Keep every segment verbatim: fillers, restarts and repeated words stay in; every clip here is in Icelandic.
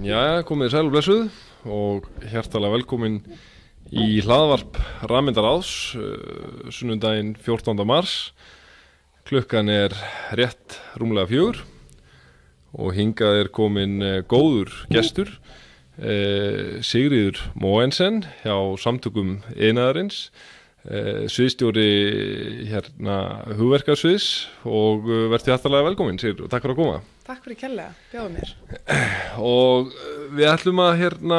Jæja, komið sæl og blessuð og hjartalega velkomin í hlaðvarp Rafmyndaráðs uh, sunnudaginn fjórtánda mars. Klukkan er rétt rúmlega fjögur og hingað er komin uh, góður gestur, uh, Sigríður Mogensen hjá Samtökum Iðnaðarins, uh, sviðsstjóri hérna hugverkasviðs og uh, verður hjartalega velkomin, Sigríður, og takk fyrir að koma. Takk fyrir kærlega, bjóða mér. Og við ætlum að hérna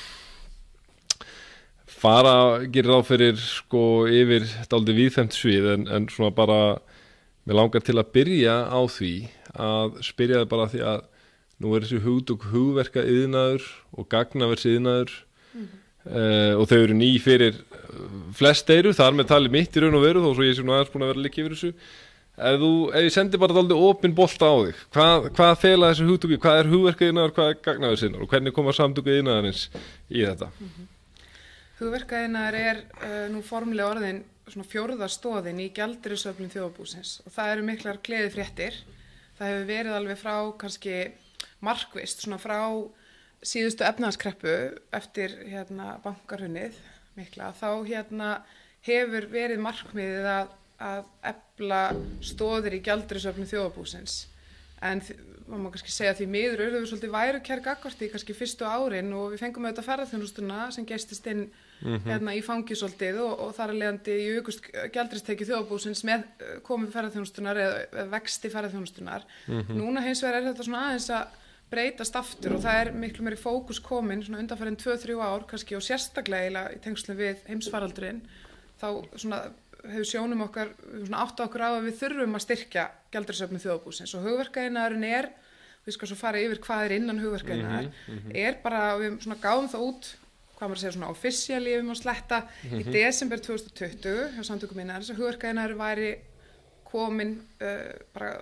fara, gera ráð fyrir sko yfir dálítið víðfemt svið en, en svona bara, mér langar til að byrja á því að spyrja þið bara því að nú er þessi hugtök hugverka iðnaður og gagnavers iðnaður mm-hmm. uh, og þau eru ný fyrir flest eyru, þar með talið mitt í raun og veru þó svo ég sé nú aðeins búin að vera líka yfir þessu. Ef, þú, ef ég sendi bara dálítið opinn bolta á þig, hvað, hvað fela þessi hugtöki, hvað er hugverkaiðnaður, hvað er gagnaversiðnaður og hvernig koma Samtök Iðnaðarins í þetta? Mm-hmm. Hugverkaiðnaður er uh, nú formulega orðin svona fjórða stoðin í gjaldeyrisöflun þjóðarbúsins og það eru miklar gleðifréttir. Það hefur verið alveg frá kannski markvisst, svona frá síðustu efnahagskreppu eftir hérna bankahrunið mikla, þá hérna hefur verið markmiðið að að efla stoðir í gjaldeyrisöflun þjóðarbúsins. En maður má kannski segja því miður urðum við svolítið værukær gagnvart í kannski fyrstu árin og við fengum auðvitað ferðaþjónustuna sem geystist inn mm-hmm. hérna í fangið svolítið og, og þar að leiðandi í aukust gjaldeyristekjur þjóðarbúsins með komið ferðaþjónustunar eða, eða vexti ferðaþjónustunar. Mm-hmm. Núna hins vegar er þetta svona aðeins að breytast aftur og það er miklu meiri fókus komin svona undanfarin tvö til þrjú ár kannski og sérstaklega í tengslum við heimsfaraldurinn. Þá svona hefur sjónum okkar svona átta okkur á að við þurfum að styrkja gjaldeyrisöflun þjóðarbúsins og hugverkaiðnaðurinn er, við skal svo fara yfir hvað er innan hugverkaiðnaðar, mm-hmm, mm-hmm. er bara, við svona gáðum það út, hvað maður segja svona officially ef við má sletta, mm-hmm. í desember tvö þúsund og tuttugu hjá Samtökum Iðnaðarins að hugverkaiðnaður væri komin, uh, bara,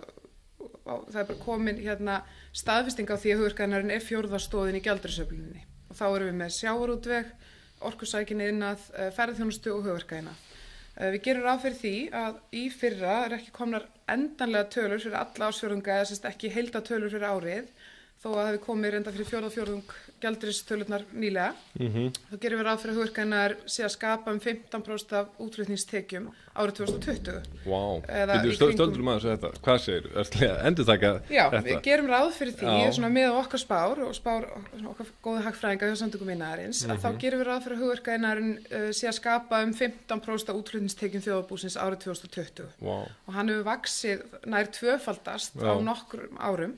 á, það er bara komin hérna staðfesting á því að hugverkaiðnaðurinn er fjórða stoðin í gjaldeyrisöfluninni og þá erum við með sjávarútveg, orkusækin iðnað, uh, ferðaþjónustu og hugverkaiðnað. Við gerum ráð fyrir því að í fyrra er ekki komnar endanlega tölur fyrir alla ársfjórðunga eða sérst ekki heildartölur fyrir árið þó að það hefði komið reynda fyrir fjórða fjórðung gjaldeyristölurnar nýlega. Mm-hmm. Þá gerum við ráð fyrir að hugverkaiðnaður sé að skapa um fimmtán prósent af útflutningstekjum árið tvö þúsund og tuttugu. Vá, við stöldum maður þetta, hvað segir, ertu að endurtaka þetta? Já, við gerum ráð fyrir því, svona með okkar spár og spár okkar góða hagfræðinga hjá Samtökum Iðnaðarins, mm-hmm. að þá gerum við ráð fyrir að hugverkaiðnaðurinn uh, sé að skapa um fimmtán prósent af útflutningstekjum þjóðarbúsins árið tvö þúsund og tuttugu. Wow. Og hann hefur vaxið nær tvöfaldast á nokkrum árum.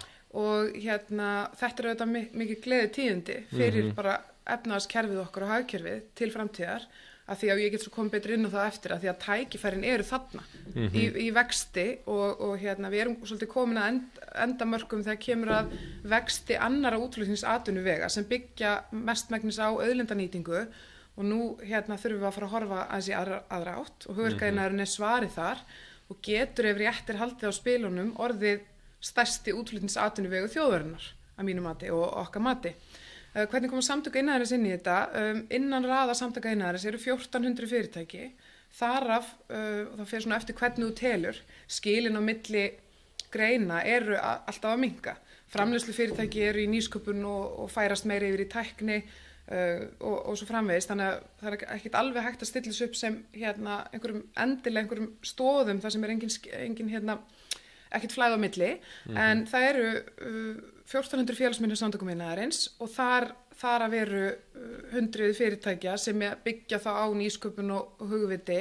Og hérna, þetta er auðvitað mikið gleði tíðindi fyrir mm-hmm. bara efnahagskerfið okkar og hagkerfið til framtíðar af því að ég get svo komið betur inn á það eftir að því að tækifærin eru þarna mm-hmm. í, í vexti og, og hérna, við erum svolítið komin að end, endamörkum þegar kemur að vexti annara útflutningsatvinnuvega sem byggja mestmegnis á auðlindanýtingu og nú hérna, þurfum við að fara að horfa aðeins í aðra, aðra átt og hugverkaiðnaðurinn er svarið þar og getur ef rétt er haldið á spilunum orðið stærsti útflutningsatvinnuvegu þjóðarinnar að mínu mati og okkar mati. Uh, hvernig koma Samtök Iðnaðarins inn í þetta? Um, innan raða Samtaka Iðnaðarins eru fjórtán hundruð fyrirtæki, þar af, uh, og það fer svona eftir hvernig þú telur, skilin á milli greina eru a- alltaf að minnka. Framleiðslu fyrirtæki eru í nýsköpun og, og færast meira yfir í tækni uh, og, og svo framvegis, þannig að það er ekkert alveg hægt að stilla þessu upp sem hérna, einhverjum endilega einhverjum stóðum þar sem er engin, engin hérna, ekkert flæð á milli, mm-hmm. en það eru uh, fjórtán hundruð félagsmenn hjá Samtökum Iðnaðarins og þar, þar að veru uh, hundruð fyrirtækja sem byggja þá á nýsköpun og, og hugviti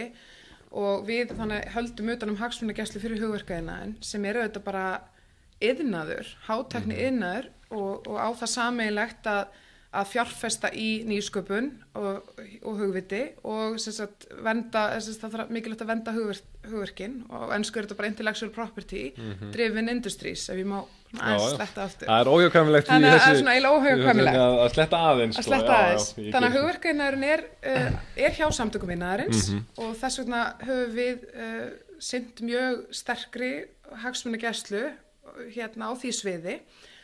og við þannig höldum utan um hagsmunagæslu fyrir hugverkaiðnaðinn sem er auðvitað bara iðnaður, hátækni mm-hmm. iðnaður og, og á það sameiginlegt að að fjárfesta í nýsköpun og, og hugviti og sem sagt, venda, sem sagt, það þarf mikilvægt að venda hugverk, hugverkin og ensku er þetta bara intellectual property, mm-hmm. driven industries, ef ég má aðeins sletta aftur. Það er óhjákvæmilegt í þessi... Það er svona eiginlega óhjákvæmilegt. Að sletta aðeins. Að sletta aðeins. Já, já, Þannig að hugverkaiðnaðurinn er, uh, er hjá Samtökum Iðnaðarins mm-hmm. og þess vegna höfum við uh, sinnt mjög sterkri hagsmunagæslu hérna á því sviði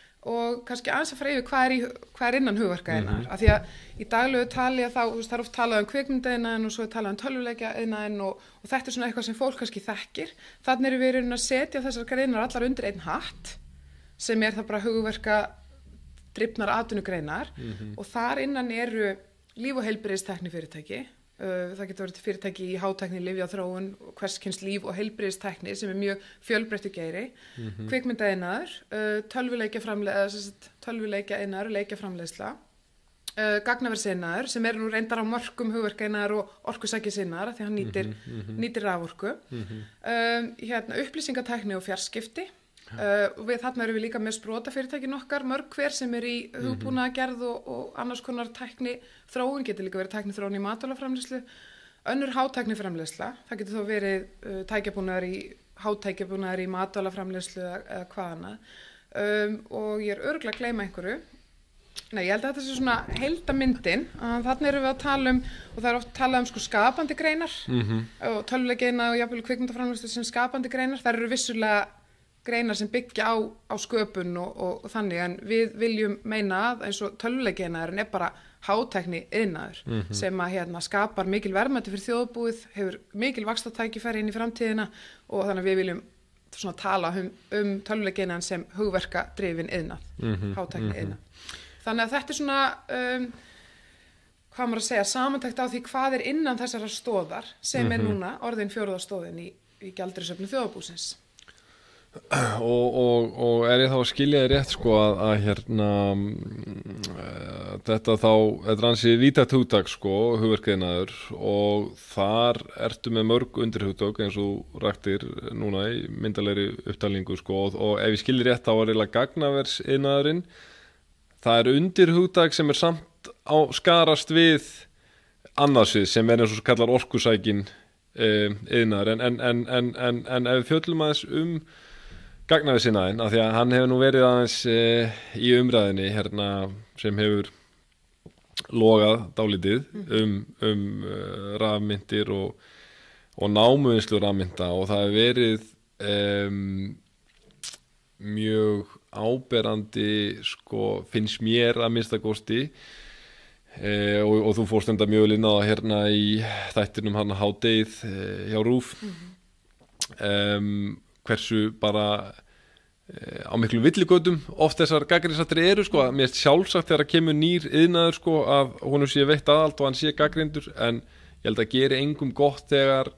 og kannski aðeins að fara yfir hvað er, í, hvað er innan hugverkaiðnaðar mm-hmm. af því að í daglegu tali að þá, þú veist, það er oft talað um kvikmyndaiðnaðinn og svo er talað um tölvuleikjaiðnaðinn og, og þetta er svona eitthvað sem fólk kannski þekkir. Þannig erum við raunin að setja þessar greinar allar undir einn hatt sem er það bara hugverka drifnar atvinnugreinar mm-hmm. og þar innan eru líf- og heilbrigðistækni fyrirtæki. Uh, það getur verið fyrirtæki í hátækni, lyfjaþróun, hverskyns líf- og heilbrigðistækni sem er mjög fjölbreyttur geiri, mm-hmm. kvikmyndaiðnaður, uh, tölvuleikjaframleiðsla, tölvuleikjaiðnaður, leikjaframleiðsla, uh, gagnaversiðnaður sem er nú reyndar á mörkum hugverkaiðnaður og orkusækjasiðnaður því hann nýtir, mm-hmm. nýtir raforku, mm-hmm. um, hérna, upplýsingatækni og fjarskipti. Uh, og við þarna erum við líka með sprotafyrirtækin okkar mörg hver sem er í hugbúnaðargerð og, og annars konar tækni þróun, getur líka verið tækni þróun í matvælaframleiðslu, önnur hátækni framleiðsla, það getur þó verið uh, tækjabúnaðar í hátækjabúnaðar í matvælaframleiðslu eða, eða hvað annað um, og ég er örugglega að gleyma einhverju. Nei, ég held að þetta sé svona heildamyndin, þarna erum við að tala um og það er oft talað um sko skapandi greinar mm-hmm. og tölvuleikina og jafnvel kvikmyndaframleiðslu sem skapandi greinar, þær eru vissulega greinar sem byggja á, á sköpun og, og, og þannig en við viljum meina að eins og tölvuleikinaðurinn er bara hátækni iðnaður mm-hmm. sem að hérna, skapar mikil verðmæti fyrir þjóðarbúið, hefur mikil vaxtartækifæri inn í framtíðina og þannig að við viljum svona tala um, um tölvuleikinaðan sem hugverka drifin iðnað, mm-hmm. hátækni iðnað. Þannig að þetta er svona, um, hvað maður að segja, samantækt á því hvað er innan þessara stóðar sem mm-hmm. er núna orðin fjórða stóðin í, í gjaldeyrisöfnum þjóðarbúsins. Og, og, og er ég þá að skilja þér rétt sko að, að hérna uh, þetta þá þetta er ansi víðtækt hugtak sko hugverkaiðnaður og þar ertu með mörg undirhugtök eins og raktir núna í myndalegri upptalningu sko og, og ef ég skilja rétt þá er eiginlega gagnaversiðnaðurinn það er undirhugtak sem er samt á skarast við annarsvið sem er eins og svo kallar orkusækin um, iðnaður en, en, en, en, en, en ef við fjöllum aðeins um gagnaversiðnaðinn, af því að hann hefur nú verið aðeins e, í umræðinni hérna, sem hefur logað dálítið um, um uh, rafmyntir og, og námuvinnslu rafmynta og það hefur verið um, mjög áberandi, sko, finnst mér að minnsta kosti e, og, og þú fórst enda mjög inn á það hérna í þættinum hann hádegið e, hjá RÚV um, hversu bara e, á miklu villigötum oft þessar gagnrýnisrættir eru sko, að mér er sjálfsagt þegar að kemur nýr iðnaður sko, að honum sé veitt aðalt og hann sé gagnrýndur en ég held að geri engum gott þegar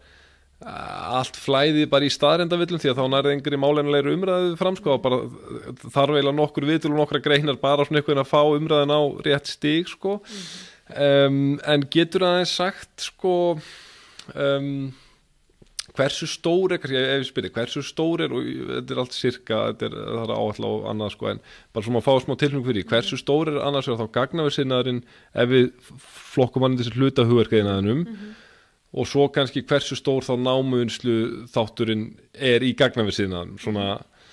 allt flæði bara í staðrendavillum því að þá nærði engri málennilegri umræðu fram sko, bara þarf eiginlega nokkur vitul og nokkra greinar bara svona einhvern að fá umræðin á rétt stig sko. mm-hmm. um, en getur aðeins sagt sko um, hversu stór er, kannski ef ég spyrir, hversu stór er, og þetta er allt sirka, þetta er, það er áætla og annað sko, en bara svona að fá smá tilfengu fyrir, hversu stór er annars er þá gagnaversiðnaðurinn ef við flokkum hann í þessi hluta hugverkaiðnaðinum mm-hmm. og svo kannski hversu stór þá námuvinnslu þátturinn er í gagnaversiðnaðinum, svona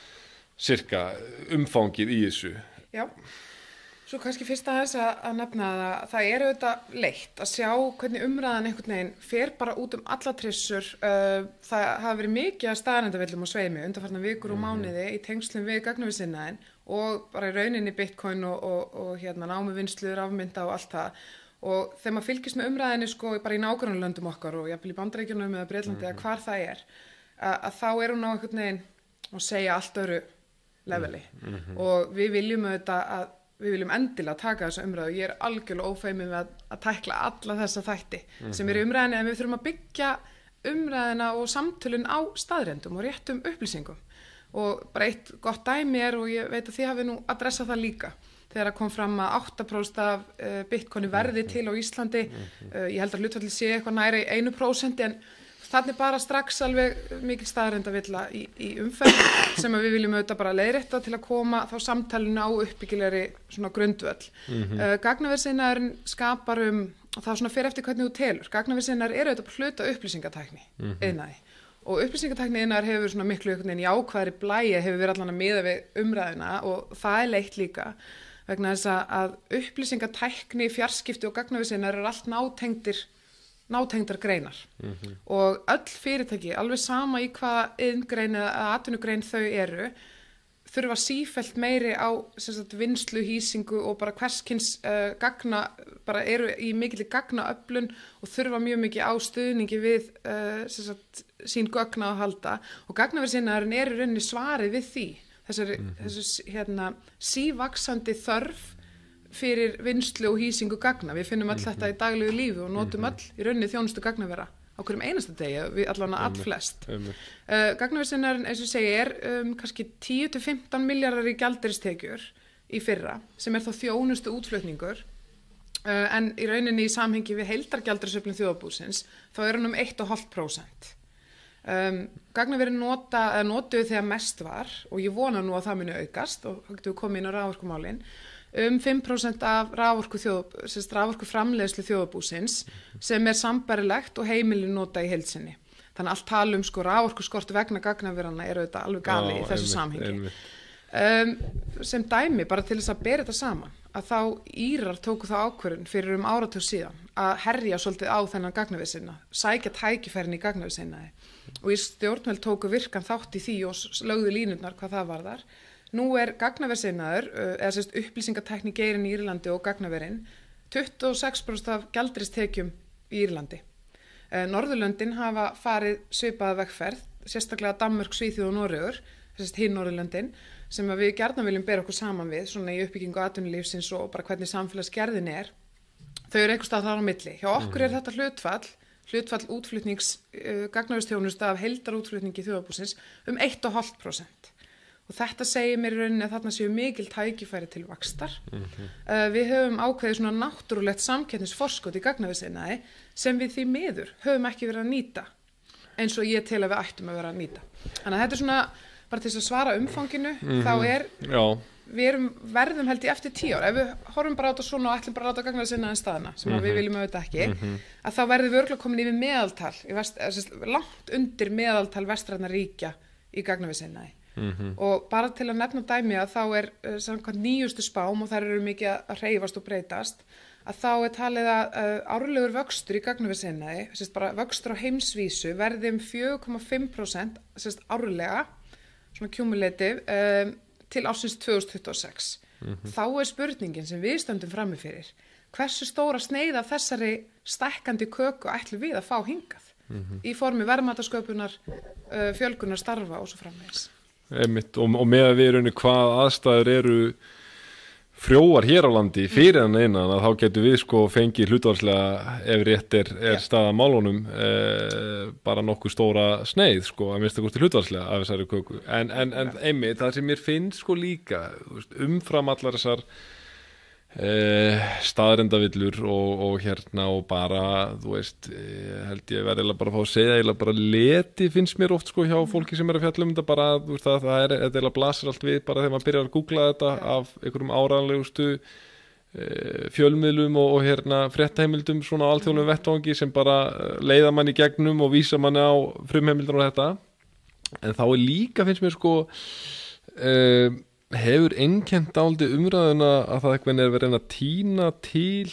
sirka umfangið í þessu. Já. Svo kannski fyrst aðeins að, að nefna að það er auðvitað leitt að sjá hvernig umræðan einhvern veginn fer bara út um alla trissur. Uh, það hafa verið mikið að staðrendavillum og sveimi undanfarnar vikur og mánuði í tengslum við gagnaversiðnaðinn og bara í rauninni bitcoin og, og, og hérna, námuvinnslu, rafmynta og allt það. Og þegar maður fylgist með umræðinni sko bara í nágrannalöndum okkar og jafnvel í Bandaríkjunum eða Bretlandi eða hvar það er, að, að þá er hún á einhvern veginn að segja allt öðru leveli. Mm-hmm. Og við viljum auðvitað að við viljum endilega taka þessa umræðu. Ég er algjörlega ófeimið með að, að tækla alla þessa þætti mm-hmm. sem er í umræðinni en við þurfum að byggja umræðina og samtölun á staðrendum og réttum upplýsingum. Og bara eitt gott dæmi er og ég veit að þið hafi nú adressað það líka. Þegar það kom fram að átta prósent af uh, bitcoini verði til á Íslandi. Uh, ég held að hlutfallið sé eitthvað næri einu prósenti en þannig bara strax alveg mikil staðrendavilla í, í umferð sem við viljum auðvitað bara leiðrétta til að koma þá samtalinu á uppbyggilegri svona grundvöll. Mm-hmm. Uh, gagnaversiðnaðurinn skapar um, og það svona fer eftir hvernig þú telur. Gagnaversiðnaður eru auðvitað hluta upplýsingatækni mm-hmm. iðnaði. Og upplýsingatækni iðnaðar hefur svona miklu einhvern veginn jákvæðri blæi hefur verið allan að miða við umræðuna og það er leitt líka vegna þess að upplýsingatækni, fjarskipti og gagnaversiðnaður eru allt nátengdir nátengdar greinar mm-hmm. og öll fyrirtæki, alveg sama í hvaða iðngrein eða atvinnugrein þau eru, þurfa sífellt meiri á sem sagt, vinnslu, hýsingu og bara hverskins uh, gagna, bara eru í mikilli gagnaöflun og þurfa mjög mikið á stuðningi við uh, sem sagt, sín gögna að halda og gagnaversiðnaðurinn er í rauninni svarið við því. þessari, mm -hmm. þessu hérna, sívaxandi þörf fyrir vinnslu og hýsingu gagna. Við finnum all mm -hmm. þetta í daglegu lífi og notum mm -hmm. all í rauninni þjónustu gagnavera á hverjum einasta degi, við allan að allflest. Uh, Gagnaversinnarinn, eins og segi, er um, kannski tíu til fimmtán milljarðar í gjaldeyristekjur í fyrra, sem er þá þjónustu útflutningur, uh, en í rauninni í samhengi við heildargjaldeyrisöflun þjóðarbúsins, þá er hann um eitt komma fimm prósent. Um, Gagnaverin nota, notuðu þegar mest var, og ég vona nú að það muni aukast, og þá getum við komið inn á raforkumálin, um fimm prósent af raforku, þjóð, raforku framleiðslu þjóðarbúsins sem er sambarilegt og heimilin nota í heild sinni. Þannig að allt tala um sko raforku skortu vegna gagnaverana er auðvitað alveg gali í þessu samhengi. Um, sem dæmi, bara til þess að bera þetta saman, að þá Írar tóku þá ákvörðun fyrir um áratug síðan að herja svolítið á þennan gagnaversinna, sækja tækifærin í gagnaversinnaði og í stjórnvöld tóku virkan þátt í því og lögðu línurnar hvað það varðar. Nú er gagnaversinnaður, eða sérst upplýsingatækni geirinn í Írlandi og gagnaverin, tuttugu og sex prósent af gjaldeyristekjum í Írlandi. Norðurlöndin hafa farið svipaða vegferð, sérstaklega Danmörk, Svíþjóð og Noregur, sérst hinn Norðurlöndin, sem við gjarnan viljum bera okkur saman við, svona í uppbyggingu atvinnulífsins og bara hvernig samfélagsgerðin er. Þau eru einhvers staðar þar á milli. Hjá okkur er þetta hlutfall, hlutfall útflutnings uh, gagnaverstjónustu af heildarútflutningi þjóðarbúsins um eitt komma fimm prósent. Og þetta segir mér í rauninni að þarna séu mikil tækifæri til vaxtar. Mm-hmm. uh, við höfum ákveðið svona náttúrulegt samkeppnisforskot í gagnaversinnaði sem við því miður höfum ekki verið að nýta eins og ég tel að við ættum að vera að nýta. Þannig að þetta er svona, bara til þess að svara umfanginu, mm-hmm. þá er, Já. við erum verðum held í eftir tíu ár. Ef við horfum bara á þetta svona og ætlum bara að láta gagnaversinnaði staðina, sem mm-hmm. við viljum auðvitað ekki, mm-hmm. að þá verðum við örgulega komin yfir meðaltal, í vest, langt undir meðaltal vestrænna ríkja í gagnaversinnaði. Mm-hmm. Og bara til að nefna dæmi að þá er uh, samkvæmt nýjustu spám og þær eru mikið að hreyfast og breytast, að þá er talið að uh, árlegur vöxtur í gagnaversinnaði, sérst bara vöxtur á heimsvísu verði um fjögur komma fimm prósent sérst árlega, svona cumulative, um, til ársins tvö þúsund tuttugu og sex. Mm-hmm. Þá er spurningin sem við stöndum frammi fyrir, hversu stóra sneið af þessari stækkandi köku ætlum við að fá hingað mm-hmm. í formi verðmætasköpunar, uh, fjölgunar starfa og svo framvegis. Einmitt, og, og með að við erum hvað aðstæður eru frjóar hér á landi fyrir hann einan að þá getur við sko fengið hlutvarslega ef rétt er, er staða málunum eh, bara nokkuð stóra sneið sko að minnsta kosti hlutvarslega af þessari köku en, en, en einmitt það sem mér finnst sko líka veist, umfram allar þessar Eh, staðrendavillur og, og hérna og bara þú veist, eh, held ég verði bara að fá að segja, eða bara leti finnst mér oft sko hjá fólki sem er að fjalla um þetta bara, þú veist að það er, eða blasir allt við bara þegar maður byrjar að googla þetta ja. Af einhverjum áræðanlegustu eh, fjölmiðlum og, og hérna fréttaheimildum svona á alþjóðlegum vettvangi sem bara leiða mann í gegnum og vísa manni á frumheimildur og þetta, en þá er líka finnst mér sko eh, hefur einkennt dálítið umræðuna að það eitthvað er verið að reyna að tína til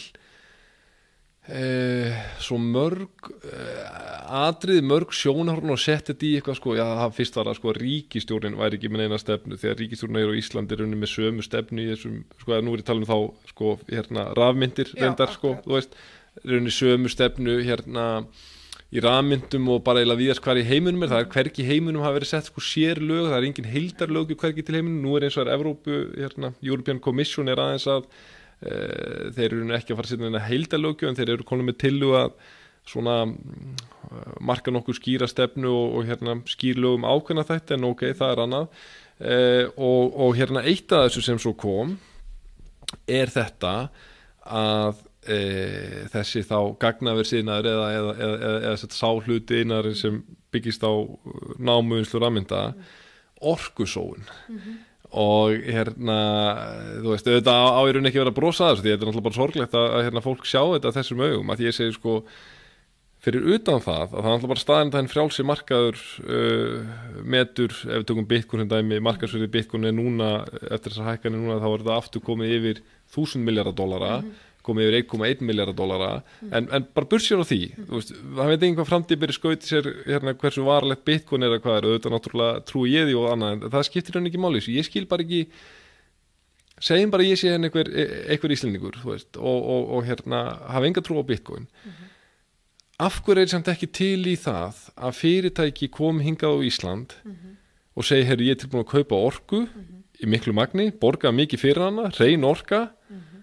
e, svo mörg e, atriði, mörg sjónarhorn og setja þetta í eitthvað sko, já það fyrst var að sko ríkisstjórnin væri ekki með neina stefnu þegar ríkisstjórnin er á Íslandi er unni með sömu stefnu í þessum, sko að nú er ég talað um þá sko hérna rafmyndir reyndar sko, þú veist, er unni sömu stefnu hérna í rafmyndum og bara eiginlega víðast hvar í heiminum er, það er hvergi í heiminum hafa verið sett sko sér lög, það er engin heildarlög hvergi til heiminum, nú er eins og er Evrópu hérna, European Commission er aðeins að e, þeir eru ekki að fara að setja neina heildarlögju en þeir eru konum með tillu að svona marka nokkuð skýra stefnu og, og hérna skýrlögum ákveðna þetta en ok, það er annað e, og, og hérna eitt af þessu sem svo kom er þetta að E, þessi þá gagnaversinaður eða, eða, eða, eða, eða sá hluti innar sem byggist á námuvinslu rafmynda orkusóun mm-hmm. og hérna þú veist, auðvitað á í raun ekki verið að brosa þessu því þetta er náttúrulega bara sorglegt að, að hérna, fólk sjá þetta þessum augum, að ég segi sko fyrir utan það, að það er náttúrulega bara staðin þann frjálsi markaður uh, metur, ef við tökum Bitcoin sem dæmi, markaðsverði Bitcoin er núna eftir þessar hækkanir núna þá er þetta aftur komið yfir þúsund milljarða dollara mm-hmm. komið yfir einn komma einn milljarða dollara mm. en, en bara bursir á því mm. þú veist, það veit einhvað framtíð byrja skauti sér hérna hversu varalegt Bitcoin er að hvað er auðvitað náttúrulega trúi ég því og annað en það skiptir hann ekki máli þessu, ég skil bara ekki segjum bara ég sé henni einhver, einhver íslendingur þú veist, og, og, og hérna hafa enga trú á Bitcoin mm-hmm. af hverju er samt ekki til í það að fyrirtæki kom hingað á Ísland mm-hmm. og segi, heyrðu, ég er tilbúin að kaupa orku mm-hmm. í miklu magni, borga mikið fyrir hana, hrein orka mm-hmm.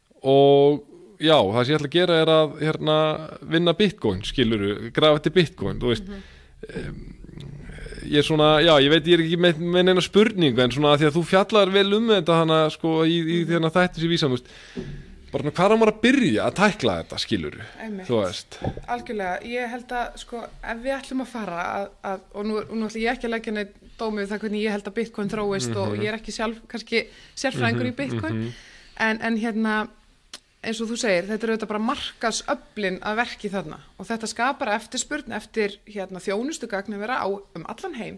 og já, það sem ég ætla að gera er að hérna, vinna bitcoin, skiluru, grafa til bitcoin, þú veist mm-hmm. um, ég er svona, já, ég veit ég er ekki með, með neina spurningu, en svona því að þú fjallar vel um þetta hana, sko, í, í því að þættir sem vísa, þú veist, bara hvað er maður að byrja að tækla þetta, skiluru, þú veist. Algjörlega, ég held að, sko, ef við ætlum að fara að, að og nú, nú ætlum ég ekki að leggja neitt dómið það hvernig ég held að bitcoin þróist mm-hmm. og ég er ekki sjálf, kannski sérfræðingur mm-hmm. í bitcoin, mm-hmm. en, en hérna, eins og þú segir, þetta er auðvitað bara markaðsöflin að verki þarna og þetta skapar eftirspurn eftir hérna, þjónustu gagnavera á um allan heim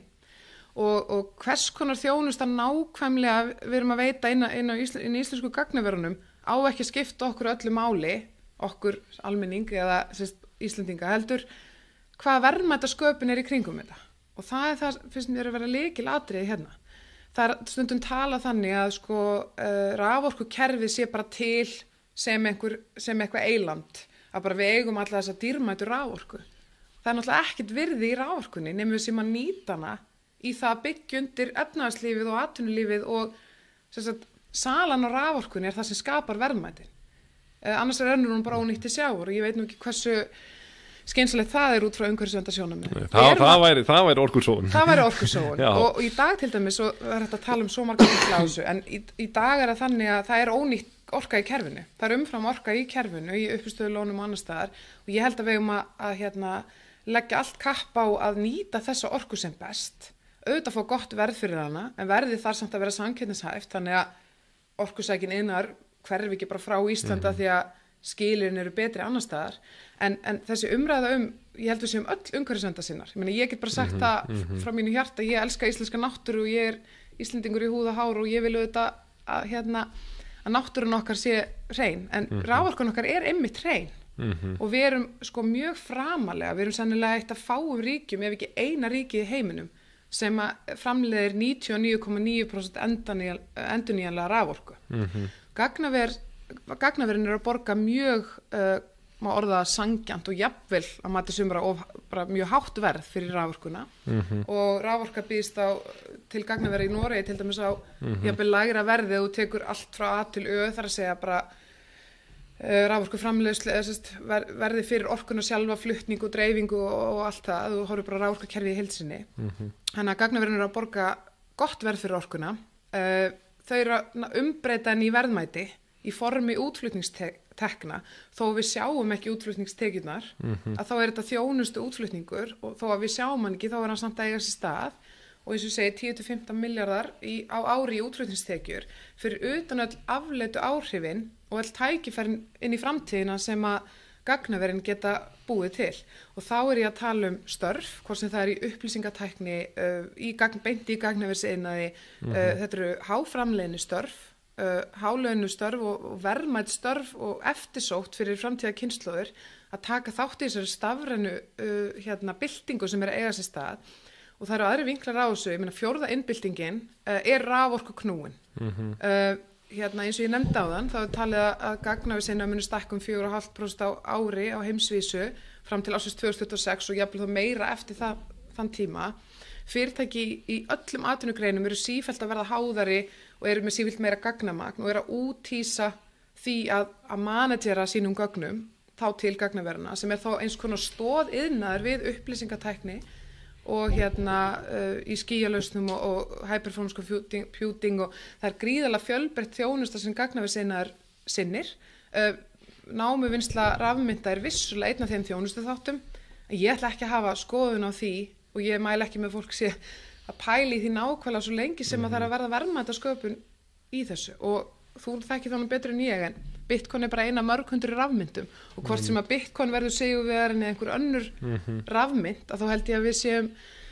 og, og hvers konar þjónusta nákvæmlega við erum að veita inn, inn á ísl, inn íslensku gagnaverunum á ekki að skipta okkur öllu máli, okkur almenning eða sérst, Íslendinga heldur, hvað verðmætasköpun er í kringum þetta og það er það, finnst mér að vera lykilatriði hérna. Það er stundum tala þannig að sko, uh, raforkukerfið sé bara til sem, einhver, sem eitthvað eiland að bara við eigum alltaf þessa dýrmætu raforku það er náttúrulega ekkert virði í raforkunni nema við sem að nýta hana í það að byggja undir efnahagslífið og atvinnulífið og sem sagt, salan á raforkunni er það sem skapar verðmætin eh, annars er önnur hún bara ónýtt til sjávar og ég veit nú ekki hversu skynsalegt það er út frá umhverfisverndarsjónarmiði. Það, það væri, það væri orkusóun. Það væri orkusóun og, og í dag til dæmis, og er þetta að tala um svo marga mikla á þessu, en í, í dag er það þannig að það er ónýtt orka í kerfinu. Það er umfram orka í kerfinu, í uppistöðulónum og annars staðar og ég held að við um að, að hérna, leggja allt kapp á að nýta þessa orku sem best, auðvitað fá gott verð fyrir hana, en verði þar samt að vera samkeppnishæft, þannig að orkusækin innar hverfi ekki bara frá Íslanda mm-hmm. því að skilin eru betri annar staðar en, en þessi umræða um ég held við séum öll umhverfisverndarsinnar ég meina ég get bara sagt mm-hmm, það mm-hmm. frá mínu hjarta ég elska íslenska náttúru og ég er Íslendingur í húð og hár og ég vil auðvitað að, hérna, að náttúrun okkar sé hrein en mm-hmm. raforkan okkar er einmitt hrein mm-hmm. og við erum sko mjög framalega við erum sennilega eitt að fáum ríkjum ef ekki eina ríki í heiminum sem að framleiðir níutíu og níu komma níu prósent endurnýjanlega raforku mm-hmm. gagnaver gagnaverin er að borga mjög uh, má orða sangjant og jafnvel að mati sumra og bara mjög hátt verð fyrir raforkuna mm-hmm. og raforka býðst á til gagnavera í Noregi til dæmis á mm-hmm. jafnvel lægra verði og tekur allt frá A til Ö þar að segja bara uh, raforku framleiðslu ver, verði fyrir orkuna sjálfa flutning og dreifingu og, og allt það þú horfir bara raforkakerfið í heild sinni mm-hmm. þannig að gagnaverin er að borga gott verð fyrir orkuna uh, þau eru að umbreyta henni í verðmæti í formi útflutningstekna þó við sjáum ekki útflutningstekjurnar mm-hmm. að þá er þetta þjónustu útflutningur og þó að við sjáum hann ekki þá er hann samt að eiga sér stað og eins og segi tíu til fimmtán milljarðar í, á ári í útflutningstekjur fyrir utan öll afleitu áhrifin og öll tækifærin inn í framtíðina sem að gagnaverin geta búið til og þá er ég að tala um störf hvort sem það er í upplýsingatækni uh, í gagn, beinti í gagnaversiðnaði mm-hmm. uh, þetta eru háframleiðni störf Uh, hálaunu störf og, og verðmætt störf og eftirsótt fyrir framtíða kynslóðir að taka þátt í þessari stafrænu uh, hérna, byltingu sem er að eiga sér stað og það eru aðri vinklar á þessu, ég meina fjórða innbyltingin uh, er raforku knúin mm-hmm. uh, hérna eins og ég nefndi á þann þá er talið að gagnaversiðnaði muni stækka um fjögur komma fimm prósent á ári á heimsvísu fram til ársins tvö þúsund tuttugu og sex og jafnvel þá meira eftir það, þann tíma fyrirtæki í, í öllum atvinnugreinum eru sífellt að verða háðari og eru með sífellt meira gagnamagn og eru að úthýsa því að, að managera sínum gögnum þá til gagnaveruna sem er þá eins konar stóð iðnaður við upplýsingatækni og hérna uh, í skýjalausnum og, og high-performance computing og það er gríðarlega fjölbreytt þjónusta sem gagnaversiðnaður sinnir. Uh, námuvinnsla rafmynta er vissulega einn af þeim þjónustu þáttum. Ég ætla ekki að hafa skoðun á því og ég mæli ekki með fólk sé að pæli því nákvæmlega svo lengi sem að það er að verða verðmætasköpun í þessu og þú þekkir þannig betur en ég en Bitcoin er bara eina mörg hundru rafmyndum og hvort sem að Bitcoin verður sigurvegarinn eða einhver önnur mm-hmm. rafmynd að þá held ég að við séum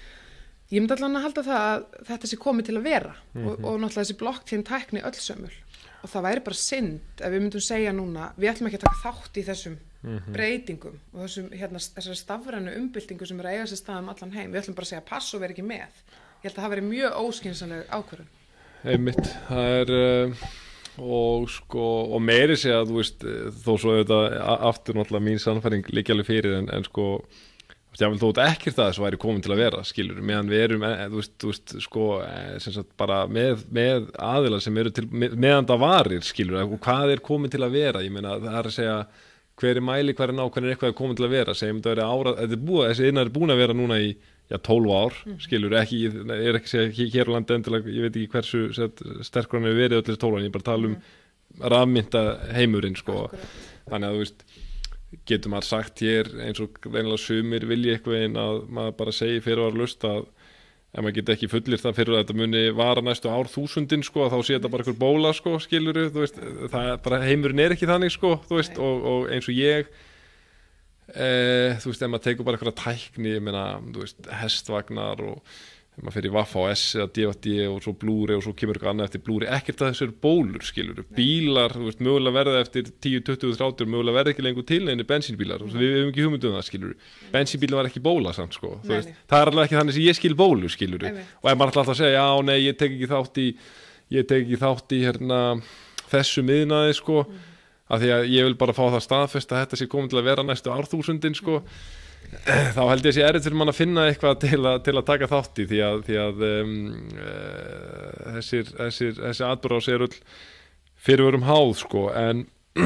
ég myndi allan að halda það að þetta sé komið til að vera mm-hmm. og, og náttúrulega þessi blockchain tækni öllsömmul og það væri bara synd ef við myndum segja núna við ætlum ekki að taka þátt í þessum mm-hmm. breytingum og þessum hérna, þessari stafrænu umbyltingu sem er að eiga sér stað um allan heim við ætlum bara að segja pass og vera ekki með ég held að það veri mjög óskynsamleg ákvörðun einmitt, það er uh, og sko og meiri segja að þú veist þó svo þetta aftur náttúrulega mín sannfæring liggja alveg fyrir en, en sko jáfnvel þótt ekkert að þessu væri komin til að vera skilur, meðan við erum e, þú veist, þú veist, sko, e, sem sagt bara með, með aðilar sem eru til með, meðan það varir skilur, og hvað er komin til að vera, ég meina það er að segja hver er mæli, hver er ná, hver er eitthvað komin til að vera, segjum þetta verið ára, þetta er búið, þessi innar er búin að vera núna í já, tólf ár, skilur, ekki ég er ekki að segja hér á landi endilega, ég veit ekki hversu set, sterkur hann hefur verið öll þessi tólf ár, ég bara tala um rafmynta heimurinn, sko, þannig að þú veist getur maður sagt hér eins og reynilega sumir vilja eitthvað en að maður bara segi fyrir að lust að ef maður getur ekki fullir það fyrir að þetta muni vara næstu ár þúsundin sko þá sé þetta bara einhver bóla sko skiluru þú veist það er bara heimurinn er ekki þannig sko þú veist og, og eins og ég e, þú veist ef maður tekur bara einhverja tækni ég meina þú veist hestvagnar og ef maður fyrir Vaffa S eða D V D og svo Blu-ray og svo kemur eitthvað annað eftir Blu-ray ekkert að þessu eru bólur skilur bílar, þú veist, mögulega verða eftir tíu, tuttugu, þrjátíu mögulega verða ekki lengur til neini bensínbílar og við hefum ekki hugmynd um það skilur bensínbílar var ekki bóla samt sko nei, veist, það er alveg ekki þannig sem ég skil bólu skilur og ef maður alltaf að segja, já, nei, ég tek ekki þátt í ég tek ekki þátt í hérna þessu miðnaði sko mm. af því að ég vil bara fá það staðfest að þetta sé komin til að vera næstu árþúsundin sko þá held ég að sé erfitt fyrir mann að finna eitthvað til að, til að taka þátt í því að, því að um, uh, þessir, þessir, þessi atburðarás er öll fyrirvörum háð sko en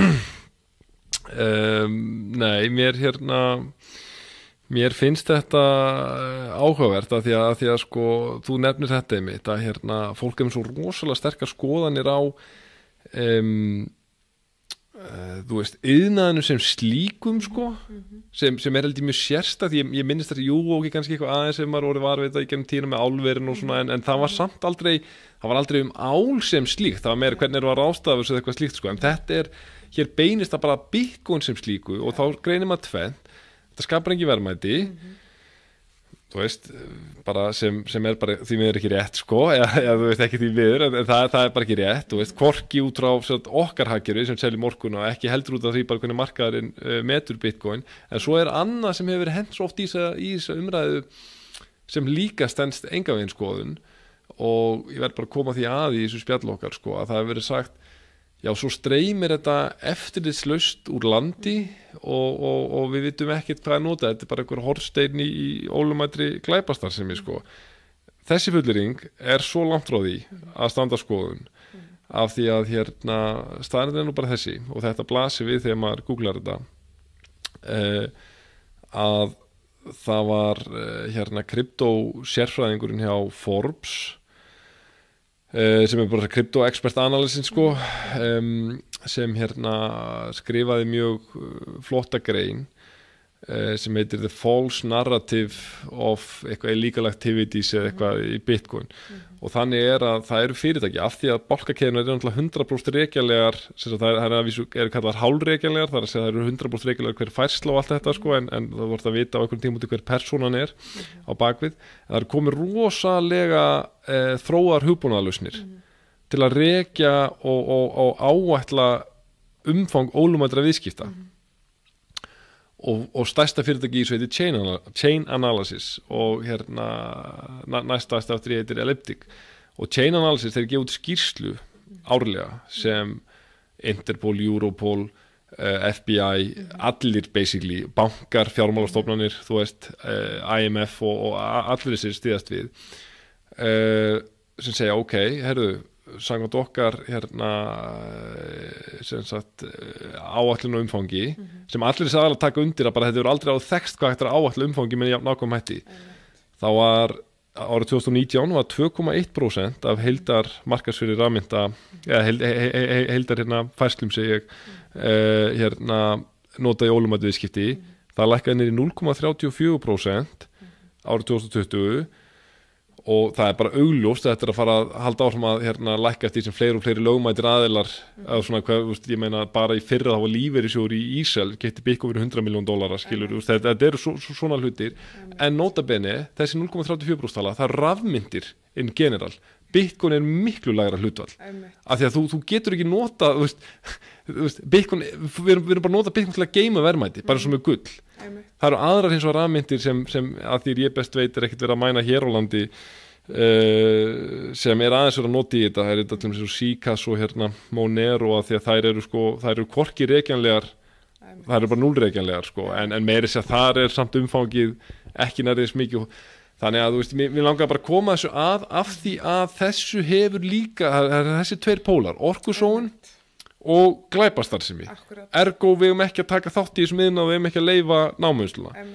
um, nei, mér hérna mér finnst þetta áhugavert að því að, að því að sko þú nefnir þetta einmitt að hérna fólk hefur svo rosalega sterkar skoðanir á um Uh, þú veist, iðnaðinu sem slíkum sko, mm-hmm. sem, sem er heldur mjög sérstakt, ég, ég minnist þetta, jú og ekki kannski eitthvað aðeins sem maður orðið var við þetta í gennum tína með álverin og svona, en, en það var samt aldrei það var aldrei um ál sem slíkt það var meira hvernig er það ráðstafus eða eitthvað slíkt sko, en þetta er, hér beinist það bara Bitcoin sem slíku og þá greinir maður tvennt, þetta skapar ekki verðmæti mm-hmm. þú veist, bara sem, sem er bara því miður ekki rétt sko, eða, eða þú veist ekki því miður, en það, það er bara ekki rétt þú veist, hvorki út frá satt, okkar hagkerfi sem seljum orkuna og ekki heldur út af því bara hvernig markaðurinn uh, metur Bitcoin en svo er annað sem hefur verið hent svo oft í þessa umræðu sem líka stendst enga veginn skoðun og ég verð bara að koma því að í þessu spjall okkar sko, að það hefur verið sagt já, svo streymir þetta eftirlitslaust úr landi og, og, og við vitum ekkert hvað er notað, þetta er bara einhver hornsteinn í ólögmætri glæpastarfsemi sko. Þessi fullyrðing er svo langt frá því að standa skoðun af því að hérna staðan er nú bara þessi og þetta blasir við þegar maður googlar þetta eh, að það var eh, hérna kryptosérfræðingurinn hjá Forbes Uh, sem er bara krypto-expert analysis sko, um, sem hérna skrifaði mjög uh, flotta grein uh, sem heitir The False Narrative of eitthvað illegal activities eða eitthvað mm. í Bitcoin mm. og þannig er að það eru fyrirtæki af því að bálkakeðunar eru náttúrulega hundrað prósent rekjanlegar sem það er, það er að vísu eru kallar hálfrekjanlegar, það er að segja það eru hundrað prósent rekjanlegar hver færsla og allt þetta sko en, en það voru að vita á einhverjum tímúti hver persónan er mm. á bakvið, en það er komið rosalega eh, þróar hugbúnaðarlausnir mm. til að rekja og, og, og áætla umfang ólögmætra viðskipta mm. Og, og stærsta fyrirtæki í svo heitir chain, chain Analysis og hérna næsta eftir ég heitir Elliptic og Chain Analysis þeir gefa út skýrslu árlega sem Interpol, Europol, uh, F B I allir basically, bankar, fjármálastofnanir þú veist, uh, I M F og, og allir þessir stíðast við uh, sem segja ok, herðu samkvæmt okkar hérna sem sagt áætlun og umfangi mm-hmm. sem allir þess aðalega taka undir að bara þetta eru aldrei á þekst hvað þetta er áætlun umfangi með nákvæm hætti mm-hmm. þá var árið tvö þúsund og nítján var tvö komma eitt prósent af heildar markaðsvirði rafmynta mm-hmm. eða held, he, he, heildar hérna færslum segi ég mm-hmm. uh, hérna notað í ólögmætu viðskipti mm-hmm. það lækkaði niður í núll komma þrjátíu og fjögur prósent árið tvö þúsund og tuttugu og það er bara augljóst að þetta er að fara að halda áfram að hérna lækka eftir sem fleiri og fleiri lögmætir aðilar mm. eða svona hvað, úst, ég meina bara í fyrra þá var lífeyrissjóður í Ísrael geti Bitcoin fyrir hundrað milljón dollara skilur, mm. úst, þetta, þetta eru svo, svo, svona hlutir mm. en nota bene, þessi núll komma þrjátíu og fjögur prósent tala, það er rafmyntir in general, Bitcoin er miklu lægra hlutvall, mm. af því að þú, þú getur ekki nota, þú veist, þú veist Bitcoin, við erum, við erum bara að nota Bitcoin til að geima verðmæti, bara eins og með gull mm. það eru aðrar hins og rafmyntir sem, sem að því ég best veit er ekkert verið að mæna hér á landi uh, sem er aðeins verið að nota í þetta, það er þetta til og með Sikas og hérna Monero að því að þær eru sko, þær eru hvorki rekjanlegar það eru bara núlreikjanlegar sko, en, en meiri sér þar er samt umfangið ekki nærðis mikið, þannig að þú veist, mér, mér langar bara að koma þessu að af því að þessu hefur líka, það er þessi tveir pólar, orkusóun og glæpastarfsemi, ergo við höfum ekki að taka þátt í þessum iðnaði og við höfum ekki að leyfa námuvinnslu.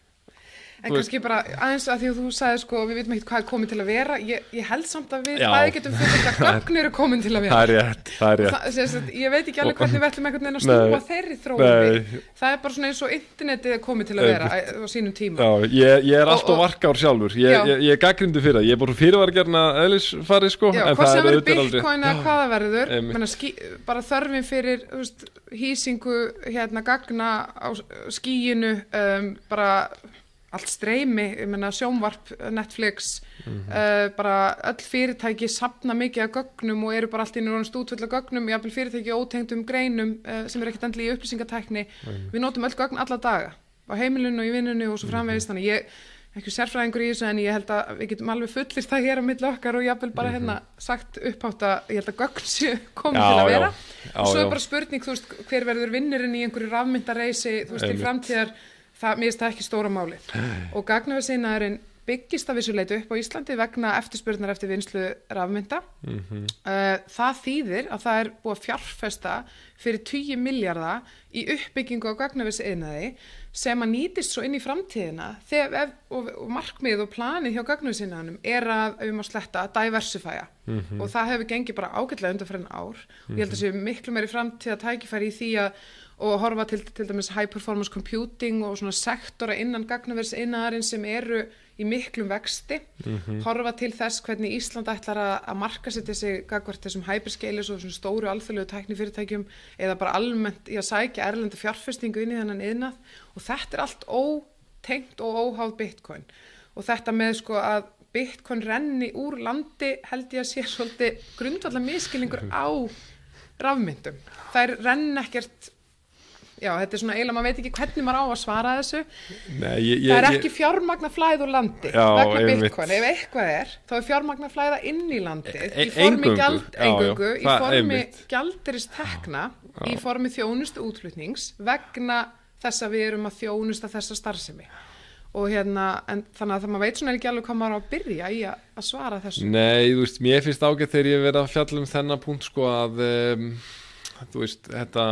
En kannski bara aðeins að því að þú sagði sko við veitum ekkert hvað er komin til að vera ég, ég held samt að við bæði getum fyrir að gögn eru komin til að vera. Það er rétt, það er rétt. Það, að, ég veit ekki alveg hvernig við ætlum einhvern veginn að snúa þeirri þróun. Það er bara svona eins og internetið er komin til að vera á sínum tíma. Já, ég, ég er alltaf varkár sjálfur. Ég, ég, ég er gagnrýndur fyrir það. Ég er bara fyrirvargerna eðlisfari sko. Já, hvað sem verður Bitcoin eða hvaða verður, menna, skí, bara þörfin fyrir veist, hýsingu hérna gagna á skýinu um, bara allt streymi, ég meina sjónvarp, Netflix, mm-hmm. uh, bara öll fyrirtæki safna mikið af gögnum og eru bara allt í núna stútfull af gögnum, jafnvel fyrirtæki ótengdum greinum uh, sem er ekkert endli í upplýsingatækni. Mm-hmm. Við notum öll gögn alla daga, á heimilinu og í vinnunni og svo framvegis, mm-hmm. þannig ég er ekki sérfræðingur í þessu en ég held að við getum alveg fullist það hér á milli okkar og jafnvel bara mm-hmm. hérna sagt upphátt að ég held að gögn séu komin til að vera. Já, og svo er bara spurning, þú veist, hver verður vinnurinn í einhverju rafmyndareysi, þú veist, til framtíðar. Það, mér finnst það ekki stóra máli og gagnaversiðnaðurinn byggist að vissu leyti upp á Íslandi vegna eftirspurnar eftir vinnslu rafmynta. Mm-hmm. uh, það þýðir að það er búið að fjárfesta fyrir tugi milljarða í uppbyggingu á gagnaversiðnaði sem að nýtist svo inn í framtíðina þegar, og, og markmið og planið hjá gagnaversiðnaðanum er að um að sletta að diversifæja. Mm-hmm. Og það hefur gengið bara ágætlega undanfarin ár. Mm-hmm. Ég held að séu miklu meiri framtíða tækifæri í því að og horfa til, til dæmis high performance computing og svona sektora innan gagnaversiðnaðarinn sem eru í miklum vexti, mm-hmm. horfa til þess hvernig Ísland ætlar að, að marka sér þessi gagvart þessum hyperscalers og svona stóru alþjóðlegu tæknifyrirtækjum eða bara almennt í að sækja erlenda fjárfestingu inn í þennan iðnað og þetta er allt ótengt og óháð Bitcoin og þetta með sko að Bitcoin renni úr landi held ég að sé svolítið grundvallar misskilningur á rafmyndum. Þær renn ekkert Já, þetta er svona eiginlega, maður veit ekki hvernig maður á að svara þessu. Nei, ég, ég, það er ekki fjármagnaflæð úr landi já, vegna Bitcoin. Ef eitthvað er, þá er fjármagnaflæða inn í landið e í formi, gjald, engungu, já, í formi gjaldeyristekna, í formi þjónustu útflutnings vegna þess að við erum að þjónusta þessa starfsemi. Og hérna, en þannig að það maður veit svona ekki alveg hvað maður á að byrja í að, að svara þessu. Nei, þú veist, mér finnst ágætt þegar ég verið að fjalla um þennan punkt sko að, um, þú veist, þetta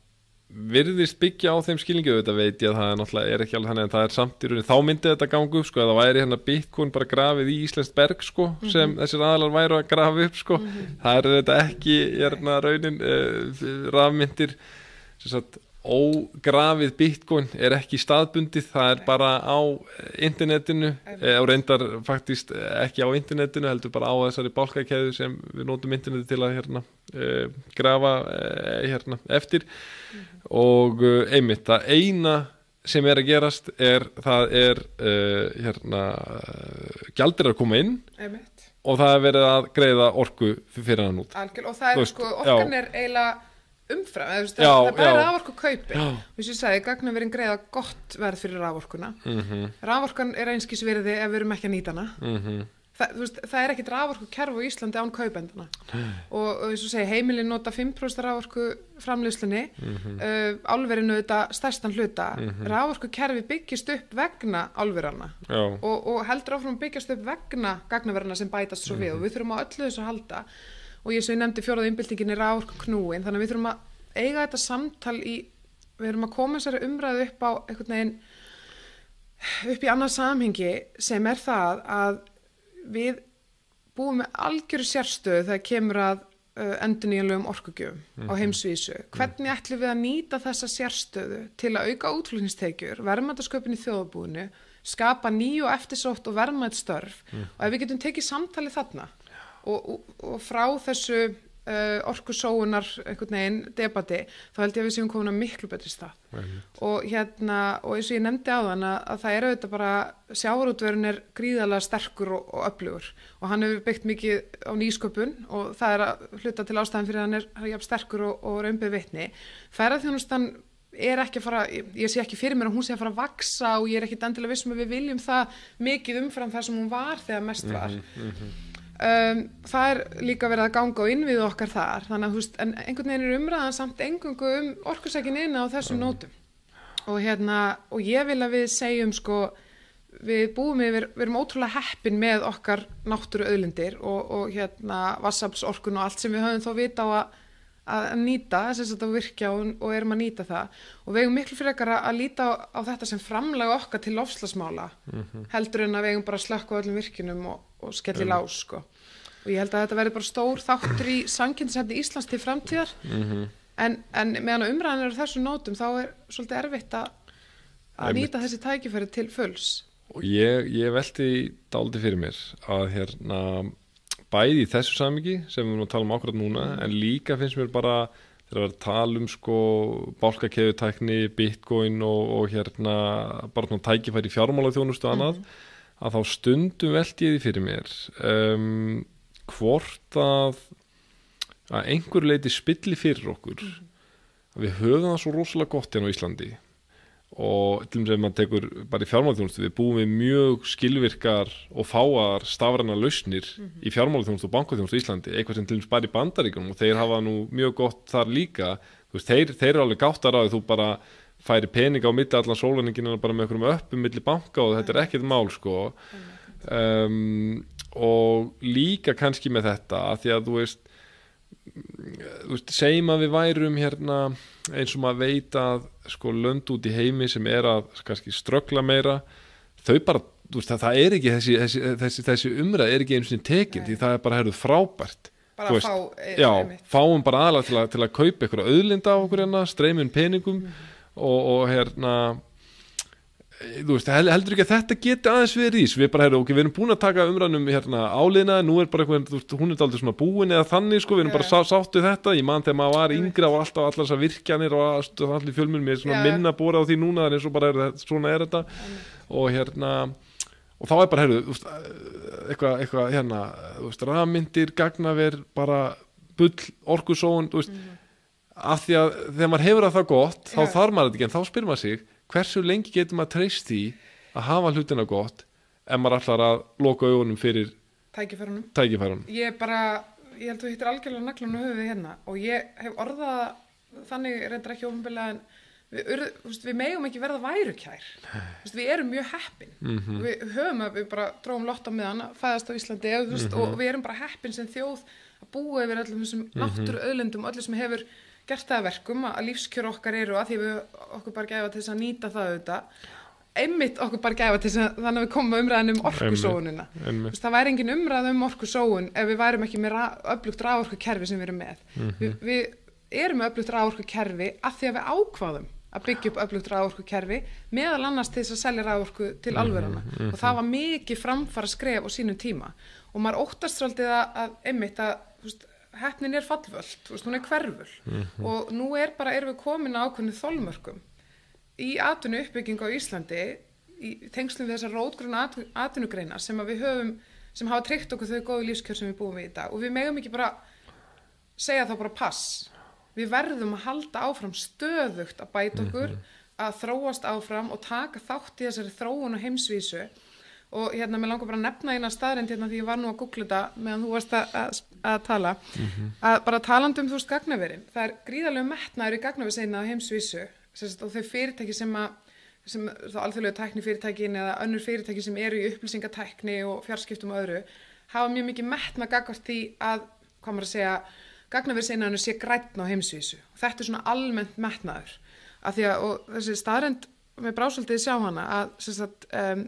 virðist byggja á þeim skilningu þetta veit ég að það er náttúrulega er ekki alveg þannig en það er samt í rauninni þá myndi þetta ganga upp sko að það væri hérna Bitcoin bara grafið í íslenskt berg sko mm-hmm. sem þessir aðalar væru að grafa upp sko mm-hmm. það er þetta ekki hérna raunin uh, rafmyndir sem sagt ógrafið Bitcoin er ekki staðbundið það er bara á internetinu eh, og reyndar faktist ekki á internetinu heldur bara á þessari bálkakeðu sem við notum interneti til að hérna eh, grafa eh, hérna eftir mm-hmm. og eh, einmitt það eina sem er að gerast er það er eh, hérna gjaldir að koma inn einmitt. Og það er verið að greiða orku fyrir hann út Algjör, og það er sko orkan er eiginlega umfram, eða, veist, já, það er bara raforku kaupi og þess að ég sagði, gagnaverin greiða gott verð fyrir raforkuna mm-hmm. raforkan er einskis virði ef við erum ekki að nýta hana mm-hmm. Þa, veist, það er ekkit raforku kerfi á Íslandi án kaupendana mm. og, og þess að segja, heimilin nota fimm prósent raforku framleiðslunni mm-hmm. uh, álverinu þetta stærstan hluta mm-hmm. raforku kerfi byggist upp vegna álverana og, og heldur áfram byggjast upp vegna gagnaverina sem bætast svo mm-hmm. við og við þurfum á öllu þessu að halda og ég svo ég nefndi fjóraða innbyltingin er raforku knúin þannig að við þurfum að eiga þetta samtal í við erum að koma þessari umræðu upp á einhvern veginn upp í annað samhengi sem er það að við búum með algjöru sérstöðu þegar kemur að uh, endurnýjanlegum orkugjöfum mm-hmm. á heimsvísu hvernig ætlum við að nýta þessa sérstöðu til að auka útflutningstekjur verðmætasköpun í þjóðarbúinu skapa ný og eftirsótt og verðmæt störf mm. og ef við getum tekið samtalið þarna Og, og, og frá þessu uh, orkusóunar einhvern veginn debati þá held ég að við séum komin að miklu betri stað mm. og hérna og eins og ég nefndi á þann að, að það er auðvitað bara sjávarútvegurinn er gríðarlega sterkur og, og öflugur og hann hefur byggt mikið á nýsköpun og það er að hluta til ástæðan fyrir að hann er, hann er jafn sterkur og, og raunbeð vitni ferðaþjónustan er ekki að fara, ég sé ekki fyrir mér að hún sé að fara að vaksa og ég er ekki endilega viss um að við viljum það mikið umfram það sem hún var þegar mest var mm-hmm. Um, það er líka verið að ganga á innviðu okkar þar þannig að þú veist, en einhvern veginn er umræðan samt engungu um orkusækin inn á þessum nótum og hérna, og ég vil að við segjum sko, við búum yfir, við erum ótrúlega heppin með okkar náttúru auðlindir og, og hérna vatnsaflsorkun og allt sem við höfum þá vita á að, að nýta, þess að virkja og, og erum að nýta það og við eigum miklu frekar að líta á, á þetta sem framlag okkar til loftslagsmála mm-hmm. heldur en að við eigum bara að slökkva öllum virkjunum og, og skelli mm. lás sko. Og ég held að þetta verði bara stór þáttur í samkeppnishæfni Íslands til framtíðar mm-hmm. en, en meðan umræðan eru þessu nótum þá er svolítið erfitt að, að nýta þessi tækifæri til fulls. Og ég, ég velti dálítið fyrir mér að hérna bæði í þessu samhengi sem við erum að tala um akkurat núna mm. en líka finnst mér bara þegar við erum að tala um sko bálkakeðjutækni, bitcoin og, og hérna bara svona tækifæri í fjármálaþjónustu og annað mm. að þá stundum velti ég því fyrir mér um, hvort að að einhver leiti spilli fyrir okkur mm. að við höfum það svo rosalega gott hérna á Íslandi og til og með sem maður tekur bara í fjármálaþjónustu við búum við mjög skilvirkar og fáar stafrænar lausnir mm-hmm. í fjármálaþjónustu og bankaþjónustu í Íslandi eitthvað sem til og með bara í Bandaríkjunum og þeir hafa nú mjög gott þar líka veist, þeir, þeir eru alveg gáttar á því þú bara færi peninga á milli allan sólarhringinn bara með einhverjum öppum milli banka og þetta er ekkert mál sko um, og líka kannski með þetta að því að þú veist þú veist, segjum að við værum hérna eins og maður veit að sko lönd út í heimi sem er að kannski ströggla meira þau bara, þú veist, það, það er ekki þessi, þessi, þessi, þessi umræð er ekki einu sinni tekin því það er bara herðu frábært bara veist, fá já, fáum bara aðalega til, að, til að kaupa einhverja auðlinda á okkur hérna, streymun peningum mm. og, og hérna þú veist, heldur ekki að þetta geti aðeins verið ís við bara, heyrðu, ok, við erum búin að taka umræðnum hérna áliðna, nú er bara eitthvað, þú veist, hún er aldrei svona búin eða þannig, sko, við erum yeah. bara sá, sáttu þetta, ég man þegar maður var yngra og alltaf allar þessar virkjanir og allir fjölmjörnum, ég er svona yeah. minna bóra á því núna, það er eins og bara, heyrðu, svona er þetta mm. og hérna, og þá er bara, heyrðu, þú veist, eitthvað, eitthvað, hérna, þú veist, rafmyndir, gagnaver, bara bull, orkusóun, þú veist, mm. af því að þegar maður hefur það gott, yeah. þá þarf maður þetta ekki, en þá spyr maður sig hversu lengi getur maður treyst því að hafa hlutina gott ef maður ætlar að loka augunum fyrir tækifærunum. tækifærunum. Ég bara, ég held að þú hittir algjörlega naglann á höfuðið hérna og ég hef orðað þannig reyndar ekki ópenbarlega en við, urð, við megum ekki verða værukær. Við erum mjög heppin. Mm-hmm. Við höfum að við bara dróum lott á meðan að fæðast á Íslandi mm-hmm. og við erum bara heppin sem þjóð að búa yfir öllum þessum mm-hmm. náttúru auðlindum og öllu sem hefur gert það verkum að lífskjör okkar eru að því við okkur bara gæfa til þess að nýta það auðvitað einmitt okkur bara gæfa til þess að þannig að við komum að umræðan um orkusóunina það væri engin umræð um orkusóun ef við værum ekki með öflugt raforkukerfi sem við erum með mm-hmm. við, við erum með öflugt raforkukerfi að því að við ákváðum að byggja upp öflugt raforkukerfi meðal annars til þess að selja raforku til mm-hmm. alvörana mm-hmm. og það var mikið framfara skref á sínum tíma og maður óttast svolítið að, að einmitt að veist, heppnin er fallvöld, veist, hún er hverful mm-hmm. og nú er bara, erum við komin á ákveðnu þolmörkum í atvinnu uppbyggingu á Íslandi í tengslum við þessar rótgrunna atvinnugreinar sem að við höfum, sem hafa tryggt okkur þau góðu lífskjör sem við búum við í dag og við megum ekki bara segja þá bara pass, við verðum að halda áfram stöðugt að bæta okkur mm-hmm. að þróast áfram og taka þátt í þessari þróun og heimsvísu og hérna, mér langar bara að nefna eina staðreynd hérna því ég var nú að googla þetta meðan þú varst að, að, að tala mm-hmm. að bara talandi um þú veist gagnaverin það er gríðarlega metnaður í gagnaverseina á heimsvísu og þau fyrirtæki sem að sem þá alþjóðlegu tækni fyrirtækin eða önnur fyrirtæki sem eru í upplýsingatækni og fjarskiptum og öðru hafa mjög mikið metnað gagnvart því að hvað maður að segja gagnaverseinaðinu sé grænn á heimsvísu og þetta er svona almennt metnaður af því að og þessi staðreynd með brásaldið sjá hana að sem sagt um,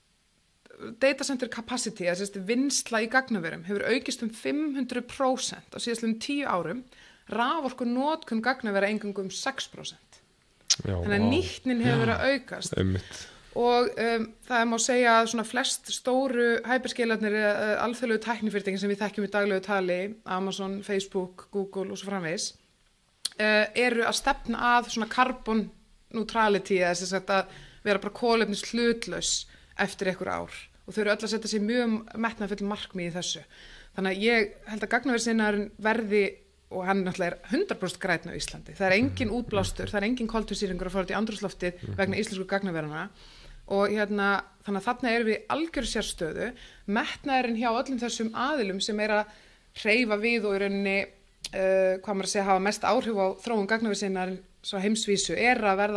data center capacity, þess að vinnsla í gagnaverum hefur aukist um fimm hundruð prósent á síðastliðnum tíu árum, raforku notkun gagnavera eingöngu um sex prósent. Já, þannig að nýtnin hefur verið að aukast. Einmitt. Og um, það má segja að svona flest stóru hyperscalarnir eða uh, alþjóðlegu tæknifyrirtækin sem við þekkjum í daglegu tali, Amazon, Facebook, Google og svo framvegis, uh, eru að stefna að svona carbon neutrality eða þess að vera bara kolefnis hlutlaus eftir einhver ár. Og þau eru öll að setja sér mjög metnaðarfull markmið í þessu. Þannig að ég held að gagnaversinnaðurinn verði, og hann náttúrulega er hundrað prósent grænn á Íslandi. Það er engin útblástur, það er engin koltvísýringur að fara út í andrúmsloftið vegna íslensku gagnaverana. Og hérna, þannig að þarna erum við algjör sérstöðu. Metnaðurinn hjá öllum þessum aðilum sem er að hreyfa við og í rauninni, uh, hvað maður að segja, hafa mest áhrif á þróun gagnaversinnaðurinn svo heimsvísu, er að verða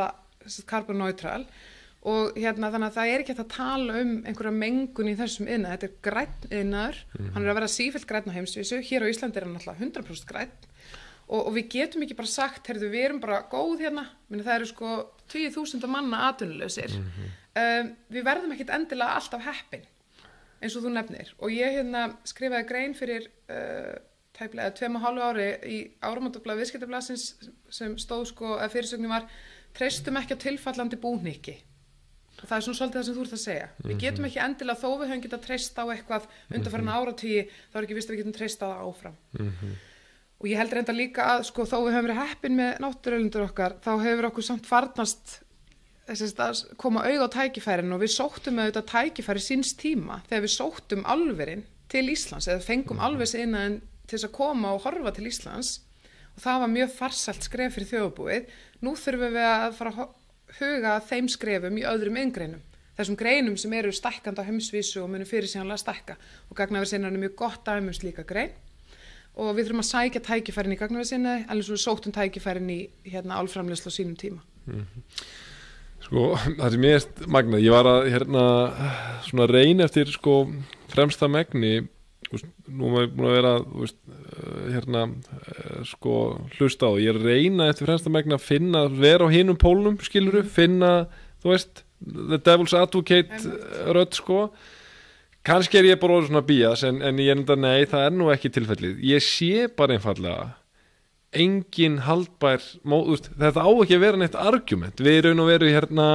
carbon neutral og hérna þannig að það er ekki hægt að tala um einhverja mengun í þessum iðnaði, þetta er grænn iðnaður, mm-hmm. hann er að vera sífellt grænn á heimsvísu, hér á Íslandi er hann alltaf hundrað prósent grænn og, og við getum ekki bara sagt, heyrðu við erum bara góð hérna, minna það eru sko tíu þúsund manna atvinnulausir, mm-hmm. um, við verðum ekkit endilega alltaf heppin eins og þú nefnir og ég hérna skrifaði grein fyrir uh, tæplega tveim og hálfu ári í áramótablaði viðskiptablaðsins sem stóð sko að fyrirsögnin var treystum ekki á tilfallandi búhnykki. Og það er svona svolítið það sem þú ert að segja. Mm-hmm. Við getum ekki endilega þó við höfum getað treyst á eitthvað undanfarinn mm-hmm. áratugi, þá er ekki vist að við getum treyst á það áfram. Mm-hmm. Og ég held reynda líka að sko þó við höfum verið heppin með náttúruauðlindir okkar, þá hefur okkur samt farnast þess að koma auga á tækifærin og við sóttum auðvitað tækifæri síns tíma þegar við sóttum álverin til Íslands eða fengum mm-hmm. álvers innan til þess að koma og horfa til Íslands og það var mjög farsælt skref fyrir þjóðarbúið. Nú þurfum við að fara að huga þeim skrefum í öðrum inngreinum, þessum greinum sem eru stækkandi á heimsvísu og munu fyrirsjáanlega stækka og gagnaverðsinaðurinn er mjög gott dæmi um slíka grein og við þurfum að sækja tækifærin í gagnaverðsinaði alveg svo við sóttum tækifærin í hérna álframleiðslu á sínum tíma. Mm-hmm. Sko, það sem ég er magnað, ég var að hérna svona reyna eftir sko fremsta megni, úst, nú er búin að vera úst, hérna sko hlusta á, ég er að reyna eftir fremsta megni að finna, vera á hinum pólnum skiluru, finna, þú veist the devil's advocate rödd sko, kannski er ég bara orðið svona bías, en, en ég er enda nei, það er nú ekki tilfellið, ég sé bara einfallega engin haldbær móð, þetta á ekki að vera neitt argument, við erum að vera hérna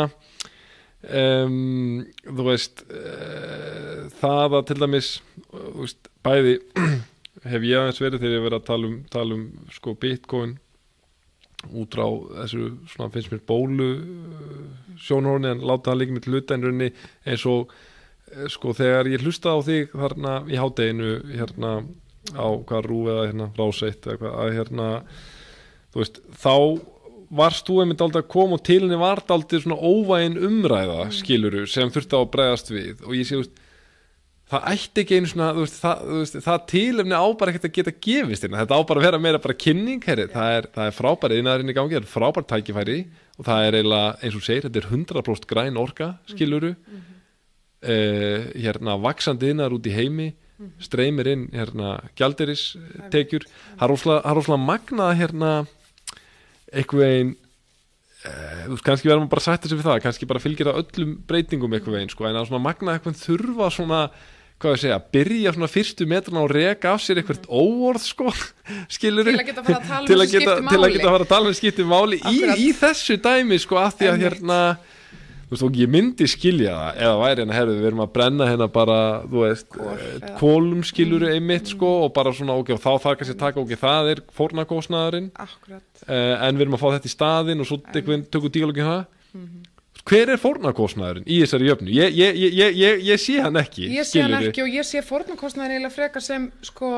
um, þú veist uh, það að til dæmis þú veist, bæði hef ég aðeins verið þegar ég verið að tala um, tala um sko Bitcoin út frá þessu svona finnst mér bólu sjónhorni en láta það líka með hluta en raunni eins og sko þegar ég hlusta á þig þarna í hádeginu hérna á hvað rúf eða hérna ráseitt eða hvað að hérna þú veist þá varst þú einmitt aldrei að koma og til henni var aldrei svona óvægin umræða skiluru sem þurfti á að bregðast við og ég sé þú veist það ætti ekki einu svona, þú veist, það, þú veist, það tilefni á bara ekkert að geta gefist hérna. Þetta á bara að vera meira bara kynning, herri, það er, það er frábæri iðnaðurinn í gangi, það er frábært tækifæri og það er eiginlega, eins og segir, þetta er hundrað prósent græn orka, skiluru, mm-hmm. eh, hérna, vaxandi iðnaður út í heimi, mm-hmm. streymir inn, hérna, gjaldeyristekjur, það er rosalega magnað, hérna, eitthvað einn, eh, þú veist, kannski verðum bara að sætta sig við það, kannski bara fylgir það öllum breytingum eitthvað einn, sko, en að svona magnað eitthvað þurfa svona, hvað ég segja, byrja svona fyrstu metrana og reka af sér eitthvað óorð sko, skilur til að geta að fara að tala um til að þessu geta, skipti máli til að geta að fara að tala um skipti máli í, í þessu dæmi sko, af því að hérna þú veist, og ég myndi skilja það eða væri hérna, herru, við erum að brenna hérna bara, þú veist, kólum skiluru einmitt sko, og bara svona, ok, og þá þarf kannski að taka, ok, það er fórnarkostnaðurinn, uh, en við erum að fá þetta í staðinn og svo tökum díalógin það mm-hmm. Hver er fórnarkostnaðurinn í þessari jöfnu? Ég, ég, ég, ég, ég sé hann ekki. Ég sé hann ekki og ég sé fórnarkostnaðurinn eiginlega frekar sem sko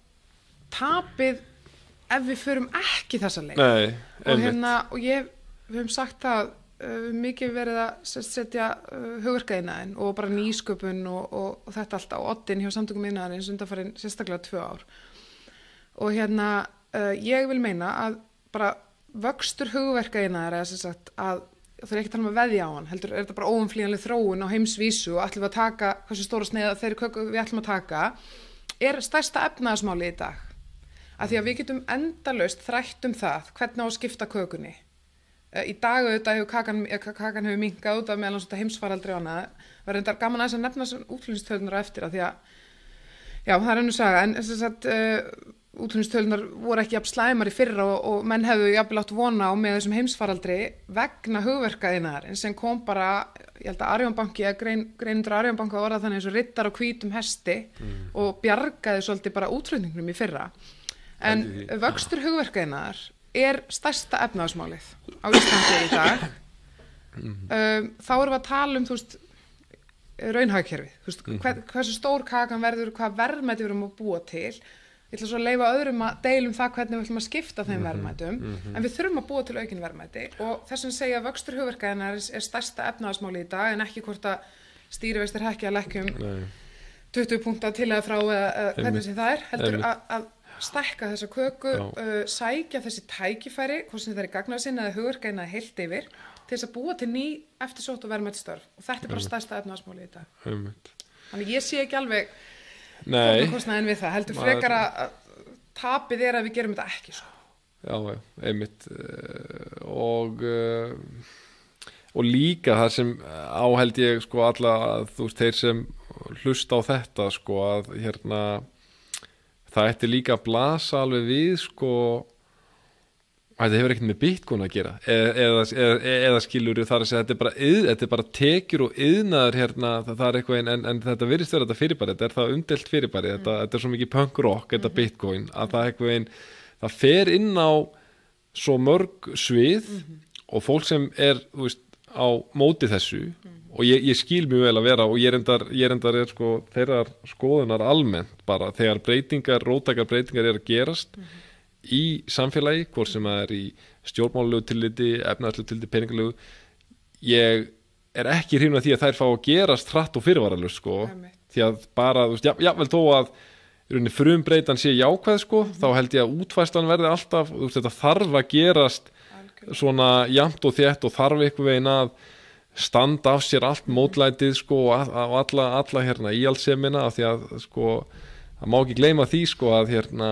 tapið ef við förum ekki þessa leið. Nei, og hérna, og ég, við höfum sagt það uh, mikið verið að setja uh, hugverkaiðnaðinn og bara nýsköpun og, og, og þetta allt á oddinn hjá samtökum iðnaðarins undanfarin sérstaklega tvö ár. Og hérna, uh, ég vil meina að bara vöxtur hugverkaiðnaðar eða sem sagt að það er ekki að tala um að veðja á hann, heldur er þetta bara óumflýjanleg þróun á heimsvísu og ætlum við að taka hversu stóra sneiða þeirri köku við ætlum að taka er stærsta efnaðasmáli í dag af því að við getum endalaust þrætt um það hvernig á að skipta kökunni í dag auðvitað hefur kakan, kakan hefur minkað út af meðal hans heimsfaraldri og annað var reyndar gaman aðeins að nefna útflutningstölunar á eftir af því að já það er önnur saga en þess að uh, útflutningstölunar voru ekki jafn slæmar í fyrra og, og menn hefðu jafnvel átt vona á með þessum heimsfaraldri vegna hugverkaiðnaðarins sem kom bara, ég held að Arion banki eða grein, greinundur Arion banki var orðað þannig eins og riddar á hvítum hesti mm. og bjargaði svolítið bara útflutningnum í fyrra en mm. vöxtur hugverkaiðnaðar er stærsta efnahagsmálið á Íslandi í dag mm. um, þá erum við að tala um þú veist raunhagkerfið, þú veist, mm. hver, hversu stór kakan verður, hvað verðmæti við erum að búa til ég ætla svo að leyfa öðrum að deilum það hvernig við ætlum að skipta þeim mm-hmm, verðmætum mm-hmm. en við þurfum að búa til aukin verðmæti og þess að segja að vöxtur hugverkaiðnaðar er, er stærsta efnahagsmáli í dag en ekki hvort að stýrivextir hækki að lækka um tuttugu punkta til eða frá eða, eða hvernig sem það er heldur að, að stækka þessa köku uh, sækja þessi tækifæri hvort sem það er í gagnarsinn eða hugverkaiðnaði heilt yfir til þess að búa til ný eftirsótt og verðmætstörf og þetta er bara stærsta efnahagsmáli í dag. Þannig ég sé ekki alveg fórnarkostnaðinn við það, heldur frekar að tapið er að við gerum þetta ekki svo. Já, já, einmitt og og líka það sem áheld ég sko alla að þú veist þeir sem hlusta á þetta sko að hérna það ætti líka að blasa alveg við sko að þetta hefur ekkert með Bitcoin að gera eða, eða, eða, eða skilur þar að segja þetta er bara, yð, þetta er bara tekjur og yðnaður hérna það, það er eitthvað en, en, en þetta virðist vera þetta fyrirbæri, þetta er það umdelt fyrirbæri þetta, þetta er svo mikið punk rock, þetta mm-hmm. Bitcoin að það eitthvað einn, það fer inn á svo mörg svið mm-hmm. og fólk sem er, þú veist á móti þessu mm. og ég, ég skil mjög vel að vera og ég reyndar, ég reyndar er sko þeirrar skoðunar almennt bara þegar breytingar, róttakar breytingar er að gerast mm. í samfélagi hvort sem það er í stjórnmálulegu tilliti, efnahagslegu tilliti, peningalegu ég er ekki hrifinn af því að þær fá að gerast hratt og fyrirvaralaust sko Æmi. Því að bara, þú veist, já, jável þó að frumbreytan sé jákvæð sko mm. þá held ég að útfærslan verði alltaf, þú veist, þetta þarf að gerast svona jafnt og þétt og þarf eitthvað veginn að standa af sér allt mótlætið sko og alla, alla hérna íhaldssemina af því að sko það má ekki gleyma því sko að hérna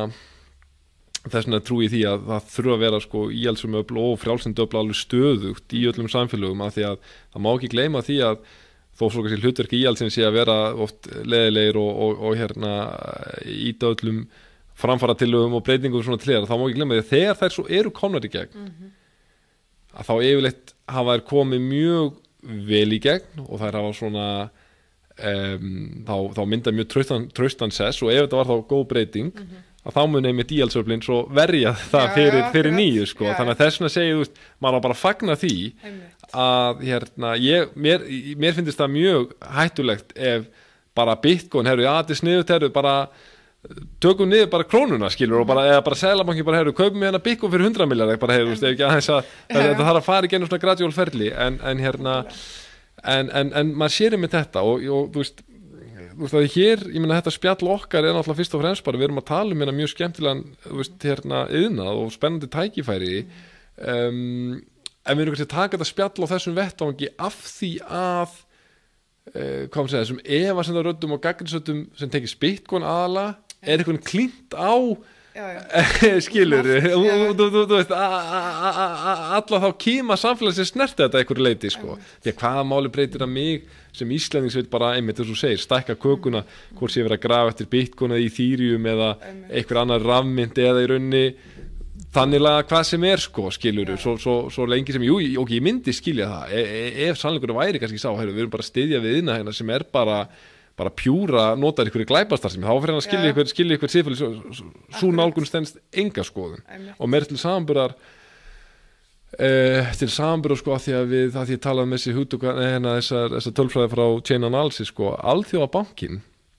þess vegna trúi því að það þurfa að vera sko íhaldsumöfl og frjálsindöfl alveg stöðugt í öllum samfélögum af því að það má ekki gleyma því að þó svo kannski hlutverki íhaldsins sé að vera oft leiðilegir og, og, og hérna íta öllum framfara tillögum og breytingum svona til þeirra þá má ekki gleyma því að þegar þær svo eru komnar í gegn mm-hmm. að þá yfirleitt hafa þær komið mjög vel í gegn og þær hafa svona um, þá, þá mynda mjög traustan, traustan sess og ef þetta var þá góð breyting mm-hmm. að þá mun einmitt íhaldsöflin svo verja það já, fyrir, já, fyrir nýju sko já, þannig að þess vegna segið, þú veist, maður á bara að fagna því einmitt. Að hérna, ég, mér, mér finnst það mjög hættulegt ef bara Bitcoin, herru, já, þetta er sniðut, herru, bara tökum niður bara krónuna skilur og bara, eða bara Seðlabanki bara hefur kaupið með hérna Bitcoin fyrir hundrað milljarða bara hefur, þú veist, ef ekki aðeins að þetta þarf að fara í gennum svona gradual ferli en, en hérna en, en, en maður sér um þetta og, og þú veist, þú veist að hér, ég meina þetta spjall okkar er náttúrulega fyrst og fremst bara, við erum að tala um hérna mjög skemmtilegan, þú veist, hérna iðnað og spennandi tækifæri um, en við erum kannski að taka þetta spjall á þessum vettvangi af því að uh, hvað maður segja, þessum efasemdarröddum og gagnrýnisröddum sem tekið Bitcoin aðalega er eitthvað klínt á já, já. skilur þú veist alla þá kýma samfélag sem snerti þetta einhverju leiti sko. Því að hvaða máli breytir að mig sem Íslendings veit bara einmitt þess að þú segir stækka kökuna mm. hvort sé verið að grafa eftir Bitcoin eða Ethereum eða einhver annar rafmynd eða í raunni þannig að hvað sem er sko skilur svo, svo, svo lengi sem, jú, ok, ég myndi skilja það e, e, ef sannleikur væri kannski sá heru, við erum bara að styðja við innan hérna sem er bara bara pjúra notar ykkur í glæpastarfsemi þá fyrir hann að skilja ykkur, skilja ykkur síðfæli svo, svo nálgun stendst enga skoðun Æmi. Og meir til samanburðar uh, til samanburðar sko að því að við, að því að talaði með þessi hugtök hérna þessar, þessar tölfræði frá Chain Analysis sko, Alþjóðabankin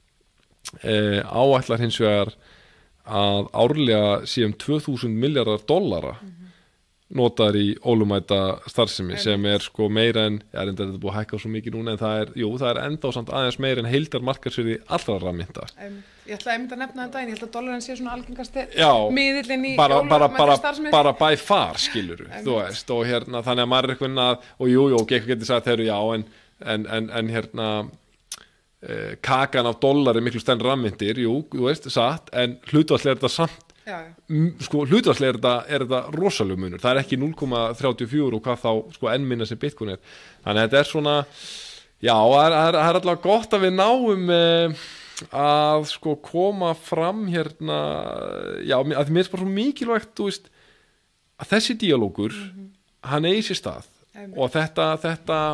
uh, áætlar hins vegar að árlega séum tvö þúsund milljarðar dollara mm-hmm. notaður í ólumæta starfsemi sem er sko meira en, ég er enda þetta búið að hækka svo mikið núna en það er, jú, það er enda og samt aðeins meira en heildar markaðsvirði allra rafmynta. Ég ætla einmitt að nefna þetta en ég held að dollarinn sé svona algengasti miðillinn í ólumæta starfsemi. Bara by far, skiluru, þú veist, og hérna þannig að maður er eitthvað að, og jú, jú, og eitthvað getur sagt þeirru já, en, en, en, en hérna eh, kakan af dollar er miklu stærri rafmyntir, jú, þú veist, satt, en hlutfallslega er þetta samt Já, já. Sko hlutfallslega er þetta, er þetta rosalega munur, það er ekki núll komma þrjátíu og fjögur og hvað þá sko enn minna sem Bitcoin er þannig að þetta er svona já, það er, það er alltaf gott að við náum eh, að sko koma fram hérna já, að mér er bara svo mikilvægt þú veist, að þessi díalógur mm-hmm. hann eigi sér stað Amen. Og þetta, þetta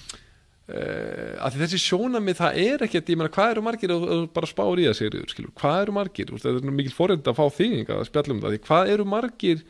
Uh, að þessi sjónamið það er ekkert, ég meina hvað eru margir og, og bara spár í það segir, skilur, hvað eru margir það er mikil forréttindi að fá þýðing að spjalla um það því hvað eru margir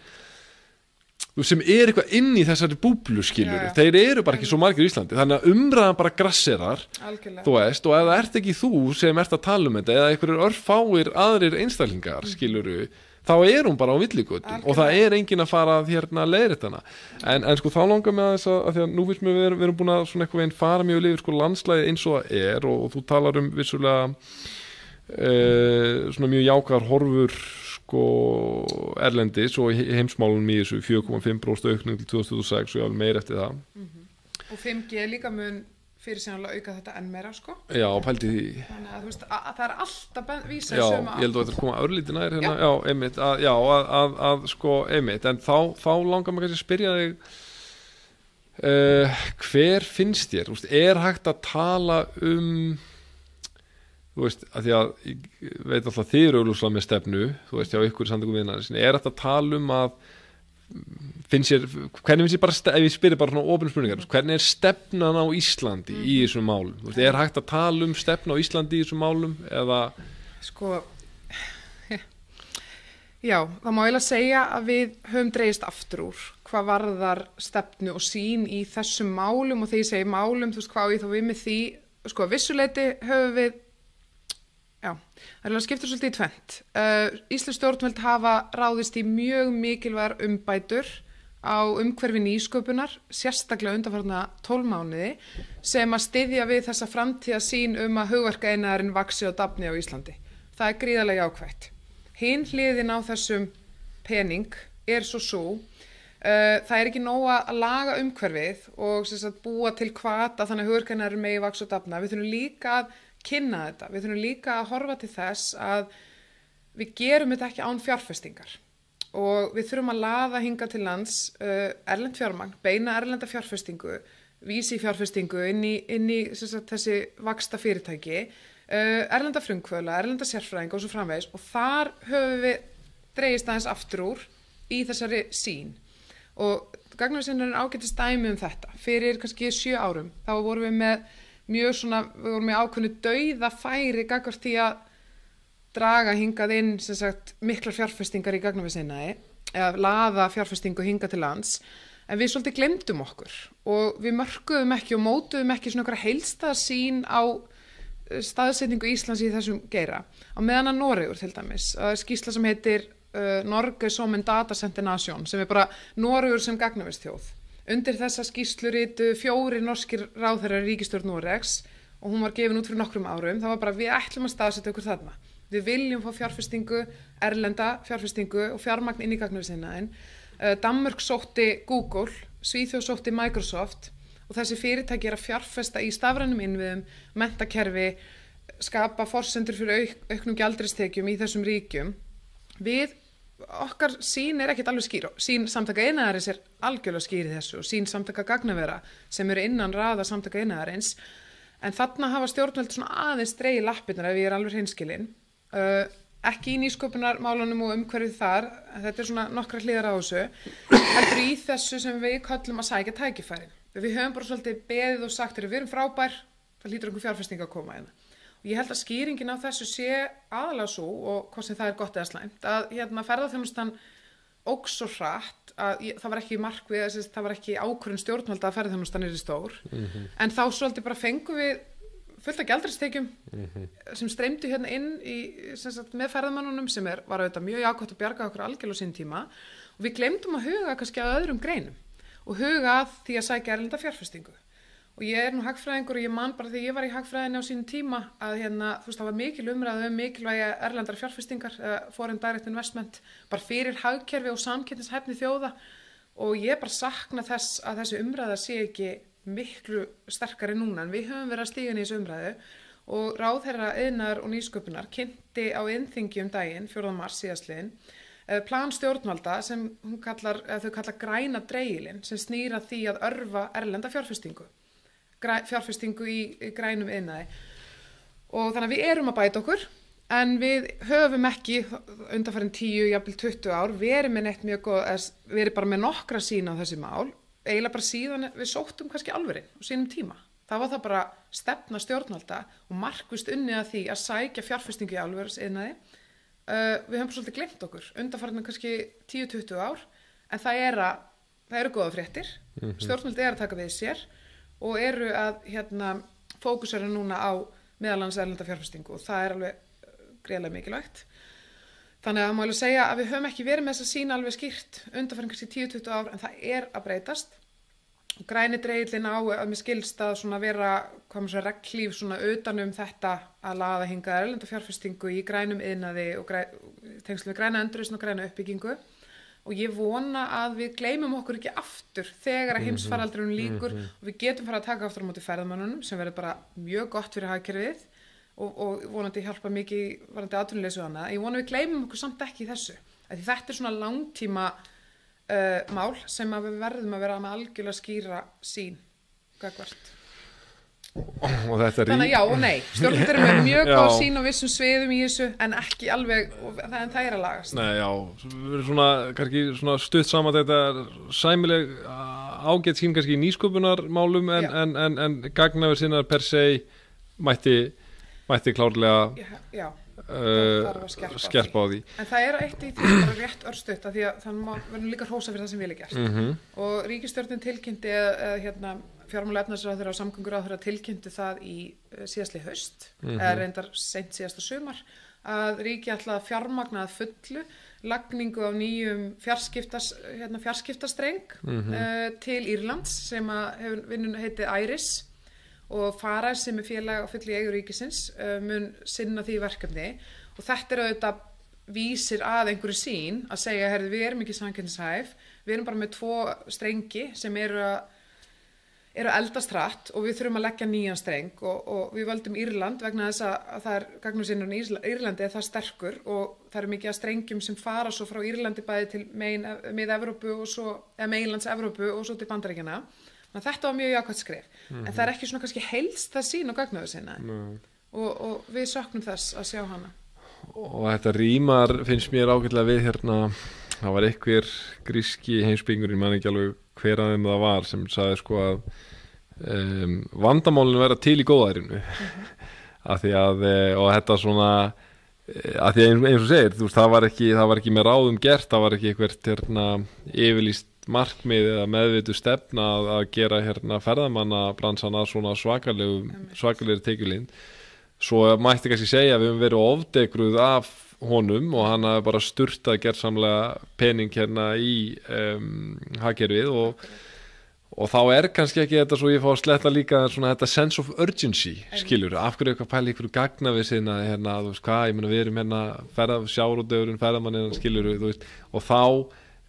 sem er eitthvað inn í þessari búblu skilur, já, já. Þeir eru bara ekki svo margir í Íslandi þannig að umræðan bara grasserar þú veist, og ef það ert ekki þú sem ert að tala um þetta eða einhverjur örfáir aðrir einstaklingar mm. skiluru þá er hún bara á villigötum og það er enginn að fara hérna leiðrétta hana en, en sko þá langar mig að þess að, að því að nú finnst mér við erum, við erum búin að svona eitthvað einn fara mjög yfir sko landslæði eins og það er og, og þú talar um vissulega uh, svona mjög jákvæðar horfur sko erlendis og heimsmálunum í þessu fjögur komma fimm prósent aukning til tvö þúsund tuttugu og sex og ég alveg meir eftir það. Mm-hmm. Og fimm G líka mun fyrir sannlega auka þetta enn meira, sko. Já, pældi því. Þannig að þú veist, að, að það er alltaf vísa já, sömu átt. Já, ég held að þetta koma örlítið nær hérna, já, já einmitt, að, já, að, að, að sko, einmitt, en þá, þá langar maður kannski að spyrja þig, uh, hver finnst þér, þú veist, er hægt að tala um, þú veist, að því að, ég veit alltaf þið eru augljóslega með stefnu, þú veist, hjá ykkur samtökum viðnaðarins, er hægt að tala um að finnst sér, hvernig finnst ég bara ef ég spyrir bara svona opin spurningar, hvernig er stefnan á Íslandi í þessum málum, þú veist, er hægt að tala um stefnu á Íslandi í þessum málum eða sko já, það má eiginlega segja að við höfum dregist aftur úr hvað varðar stefnu og sýn í þessum málum og þegar ég segi málum, þú veist, hvað á ég þá við með því, sko, vissuleyti höfum við já, það er alveg skiptur svolítið í tvennt. Uh, Íslensk stjórnvöld hafa ráðist í mjög mikilvægar umbætur á umhverfi nýsköpunar, sérstaklega undanfarna tólf mánuði, sem að styðja við þessa framtíðarsýn um að hugverkaiðnaðurinn vaxi og dafni á Íslandi. Það er gríðarlega jákvætt. Hin hliðin á þessum pening er svo svo, uh, það er ekki nóg að laga umhverfið og sem sagt, búa til hvata þannig að hugverkaiðnaðurinn megi vaxa og dafna. Við þurfum líka að kynna þetta. Við þurfum líka að horfa til þess að við gerum þetta ekki án fjárfestingar og við þurfum að laða hinga til lands uh, erlend fjármagn, beina erlenda fjárfestingu, vísi fjárfestingu inn í, inn í sagt, þessi vaxta fyrirtæki, uh, erlenda frumkvöðla, erlenda sérfræðinga og svo framvegis og þar höfum við dregist aðeins aftur úr í þessari sýn og gagnaverðsinnurinn ágætist dæmi um þetta. Fyrir kannski sjö árum þá vorum við með mjög svona, við vorum með ákveðnu dauða færi gagnvart því að draga hingað inn sem sagt miklar fjárfestingar í gagnaverðsinnaiðnaði eða laða fjárfestingu hingað til lands en við svolítið glemdum okkur og við mörkuðum ekki og mótuðum ekki svona einhverja heildstæða sýn á staðsetningu Íslands í þessum geira á meðan að Noregur til dæmis, skýrsla sem heitir uh, Norge som en datacenter nation sem er bara Noregur sem gagnaverðsþjóð. Undir þessa skýrslu ritu fjórir norskir ráðherrar í ríkisstjórn Noregs og hún var gefin út fyrir nokkrum árum. Það var bara við ætlum að staðsetja okkur þarna. Við viljum fá fjárfestingu, erlenda fjárfestingu og fjármagn inn í gagnaverðsiðnaðinn. Uh, Danmörk sótti Google, Svíþjóð sótti Microsoft og þessi fyrirtæki er að fjárfesta í stafrænum innviðum, menntakerfi, skapa forsendur fyrir auk, auknum gjaldeyristekjum í þessum ríkjum. Við okkar sín er ekkert alveg skýr sín samtaka iðnaðarins er algjörlega skýr í þessu og sín samtaka gagnavera sem eru innan raða samtaka iðnaðarins en þarna hafa stjórnvöld svona aðeins dregið lappirnar ef ég er alveg hreinskilin uh, ekki í nýsköpunarmálunum og umhverfið þar þetta er svona nokkra hliðar á þessu heldur í þessu sem við köllum að sækja tækifærin við höfum bara svolítið beðið og sagt við erum frábær, það hlýtur einhver fjárfesting að koma hérna. Ég held að skýringin á þessu sé aðalega svo og hvað sem það er gott eða slæmt að hérna ferðaþjónustan óx svo hratt að ég, það var ekki markvið, það var ekki ákvörðun stjórnvalda að ferðaþjónustan er í stór mm-hmm. en þá svolítið bara fengum við fullt af gjaldeyristekjum mm-hmm. sem streymdu hérna inn í, sem sagt, með ferðamannunum sem er, var auðvitað mjög jákvætt að bjarga okkur algjörlega á sín tíma og við glemdum að huga kannski að öðrum greinum og huga að því að sækja erlenda fjárfestingu. Og ég er nú hagfræðingur og ég man bara þegar ég var í hagfræðinni á sínum tíma að hérna, þú veist, það var mikil umræða um mikilvæga erlendar fjárfestingar, uh, foreign direct investment, bara fyrir hagkerfi og samkeppnishæfni þjóða og ég bara sakna þess að þessi umræða sé ekki miklu sterkari núna en við höfum verið að stíga inn í þessu umræðu og ráðherra iðnaðar og nýsköpunar kynnti á iðnþingi um daginn, fjórða mars síðastliðinn, uh, plan stjórnvalda sem hún kallar, uh, þau kallar græna dreigilinn sem snýr að því að örva erlenda fjárfestingu. fjárfestingu í, í grænum iðnaði og þannig að við erum að bæta okkur en við höfum ekki undanfarin tíu, jafnvel tuttugu ár verið með neitt mjög góð, verið bara með nokkra sín á þessi mál, eiginlega bara síðan við sóttum kannski alvörinn á sínum tíma það var það bara stefna stjórnvalda og markvist unnið að því að sækja fjárfestingu í alvörs iðnaði uh, við höfum bara svolítið glemt okkur undanfarin kannski tíu til tuttugu ár en það er að það eru góða fréttir mm-hmm. stjórnvaldi er að taka við sér og eru að hérna, fókusera núna á meðalans erlenda fjárfestingu og það er alveg greiðlega mikilvægt. Þannig að það má alveg segja að við höfum ekki verið með þess að sína alveg skýrt undanfarin kannski tíu til tuttugu ár en það er að breytast og græni dreigillinn á að mér skilst að svona vera hvað maður svo reglíf svona utanum þetta að laða hingað erlenda fjárfestingu í grænum iðnaði og græ, tengslum við græna endurreisn og græna uppbyggingu og ég vona að við gleymum okkur ekki aftur þegar að heimsfaraldurinn líkur mm -hmm. og við getum fara að taka aftur á móti ferðamönnunum sem verður bara mjög gott fyrir hagkerfið og, og vonandi hjálpa mikið varandi atvinnuleysi og annað. Ég vona við gleymum okkur samt ekki í þessu. Því þetta er svona langtíma uh, mál sem að við verðum að vera með algjörlega skýra sín gagvart. Og þetta Þannig að já og nei. Stjórnvöld eru með mjög góð sín á vissum sviðum í þessu en ekki alveg, það, en það er að lagast. Nei, já, við erum svona, kannski svona stutt saman þetta sæmileg ágætt sín kannski í nýsköpunarmálum en, en, en, en gagnaver sinnar per se mætti, mætti klárlega já, já. Uh, skerpa, skerpa á því. En það er eitt í því bara rétt örstutt af því að það verður líka hrósa fyrir það sem vel er gert. Mm -hmm. Og ríkisstjórnin tilkynnti eða hérna fjármála efnahagsráðherra og samgönguráðherra tilkynntu það í síðastliðið haust, mm -hmm. eða reyndar seint síðasta sumar, að ríki ætla að fjármagna að fullu lagningu á nýjum fjarskiptas, hérna, fjarskiptastreng mm -hmm. uh, til Írlands sem að hefur vinnun heitið Iris og Fara sem er félag á fullu í eigu ríkisins uh, mun sinna því verkefni og þetta er auðvitað vísir að einhverju sín að segja, herði, við erum ekki samkeppnishæf, við erum bara með tvo strengi sem eru að eru eldast hratt og við þurfum að leggja nýjan streng og, og við völdum Írland vegna þess að það er gagnasinnurinn í Írlandi er það sterkur og það eru mikið að strengjum sem fara svo frá Írlandi bæði til megin með Evrópu og svo, eða meginlands Evrópu og svo til Bandaríkjanna. Þannig að þetta var mjög jákvætt skref. Mm-hmm. En það er ekki svona kannski heilst það sín og gagnaðu sinna. Mm. Og, og við söknum þess að sjá hana. Og þetta rýmar finnst mér ágætlega við hérna, það var einhver gríski heimsbyggingurinn, mann ekki alveg hver að þeim það var sem sagði sko að um, vandamálinu vera til í góðærinu mm-hmm. af því að og þetta svona af því að eins og segir, þú veist, það var ekki það var ekki með ráðum gert, það var ekki eitthvað hérna yfirlýst markmið eða meðvitu stefna að, að gera hérna ferðamannabransana svona svakalegum svakalegri tekjulind. Svo mætti kannski segja að við höfum verið ofdekruð af honum og hann hafi bara sturtað gersamlega pening hérna í um, hagkerfið og, og þá er kannski ekki þetta svo ég fá að sletta líka svona þetta sense of urgency, skilur, af hverju eitthvað pæli ykkur gagna við sinna hérna, þú veist hvað, ég meina við erum hérna ferða, sjáróðurinn, ferðamanninn, skilur, þú veist, og þá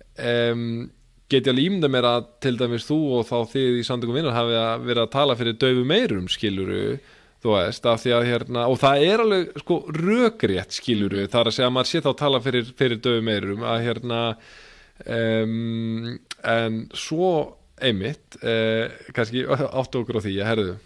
um, get ég alveg ímynda mér að til dæmis þú og þá þið í Samtökum Vinnar hafi að verið að tala fyrir daufum eyrum, skiluru, þú veist, af því að hérna, og það er alveg sko rökrétt, skiluru, þar að segja að maður sé þá að tala fyrir, fyrir daufum eyrum, að hérna, um, en svo einmitt, eh, kannski áttu okkur á því að herðu,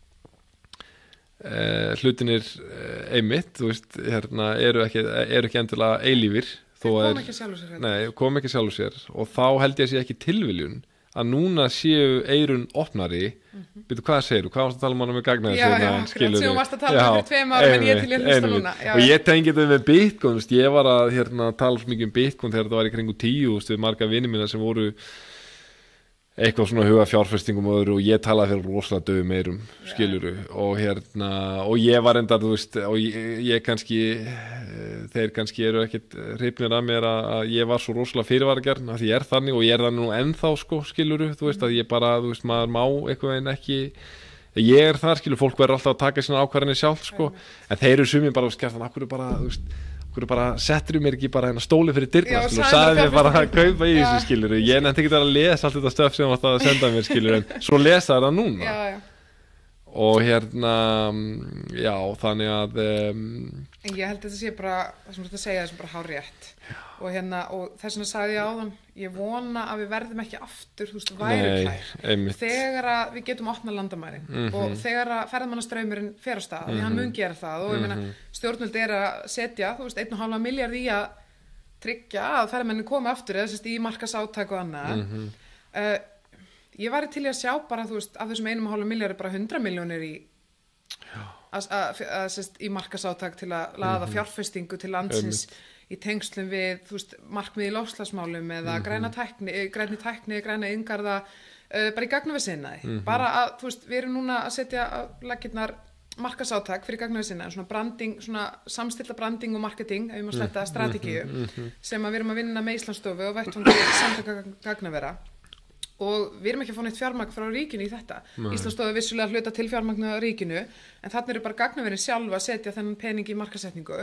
eh, hlutinir einmitt, þú veist, hérna, eru ekki, eru ekki endilega eilífir, kom ekki sjálfur sér hérna. Nei, kom ekki sjálfur sér og þá held ég að sé ekki tilviljun að núna séu eyrun opnari mm -hmm. Byrju, hvað segir þú? Hvað varst að tala um hana með gagnaði já, sinna, já, skilur þú? Varst að tala um fyrir tveim árum en ég til ég hlusta núna já, og ég tengi þetta með Bitcoin, veist, ég var að hérna, tala svo mikið um Bitcoin þegar þetta var í kringu tíu veist, við marga vinni mína sem voru eitthvað svona huga fjárfestingum og öðru og ég talaði fyrir rosalega döfum eyrum skiluru og hérna og ég var enda þú veist og ég, ég kannski þeir kannski eru ekkit hrifnir að mér að ég var svo rosalega fyrirvaragjarn að ég er þannig og ég er þannig nú ennþá sko skiluru þú veist að ég bara þú veist maður má eitthvað en ekki ég er þar skilur fólk verður alltaf að taka sína ákvarðanir sjálf sko en þeir eru sumir bara skert akkur er bara þú veist akkur er bara settur mér ekki bara hérna stóli fyrir dyrna og sagði mér bara að kaupa í þessu skilur ég nefndi ekki að lesa allt þetta stöf sem það var að senda mér skilur en svo lesa það núna já, já. og hérna já þannig að um, en ég held að þetta sé bara það sem þú ert að segja þessum bara hárrétt og hérna og þess vegna sagði ég áðan ég vona að við verðum ekki aftur þú veist værukær þegar að við getum opnað landamærin mm -hmm. og þegar að ferðamannastraumurinn fer á stað mm -hmm. því hann mun gera það og ég meina stjórnvöld er að setja þú veist einn og hálfa milljarð í að tryggja að ferðamennin komi aftur eða sérst í markasátak og annað mm -hmm. uh, ég væri til í að sjá bara þú veist af þessum einum og hálfa milljarð bara hundra milljónir í að, að, að sérst í markasátak til að laða mm -hmm. fjárfestingu til landsins um. í tengslum við, þú veist, markmið í loftslagsmálum eða mm -hmm. græna tækni, græni tækni, græna inngarða, uh, bara í gagnaverðsinnaði. Mm -hmm. Bara að, þú veist, við erum núna að setja á laggirnar markasátak fyrir gagnaverðsinnaði, svona branding, svona samstilla branding og marketing, ef við má sletta strategíu, mm -hmm. sem að við erum að vinna með Íslandsstofu og vettvangi samtaka gagnavera. og við erum ekki að fá neitt fjármagn frá ríkinu í þetta. Nei. Íslandsstofa vissulega hluta til fjármagnu á ríkinu, en þarna eru bara gagnaverin sjálfa að setja þennan pening í markasetningu.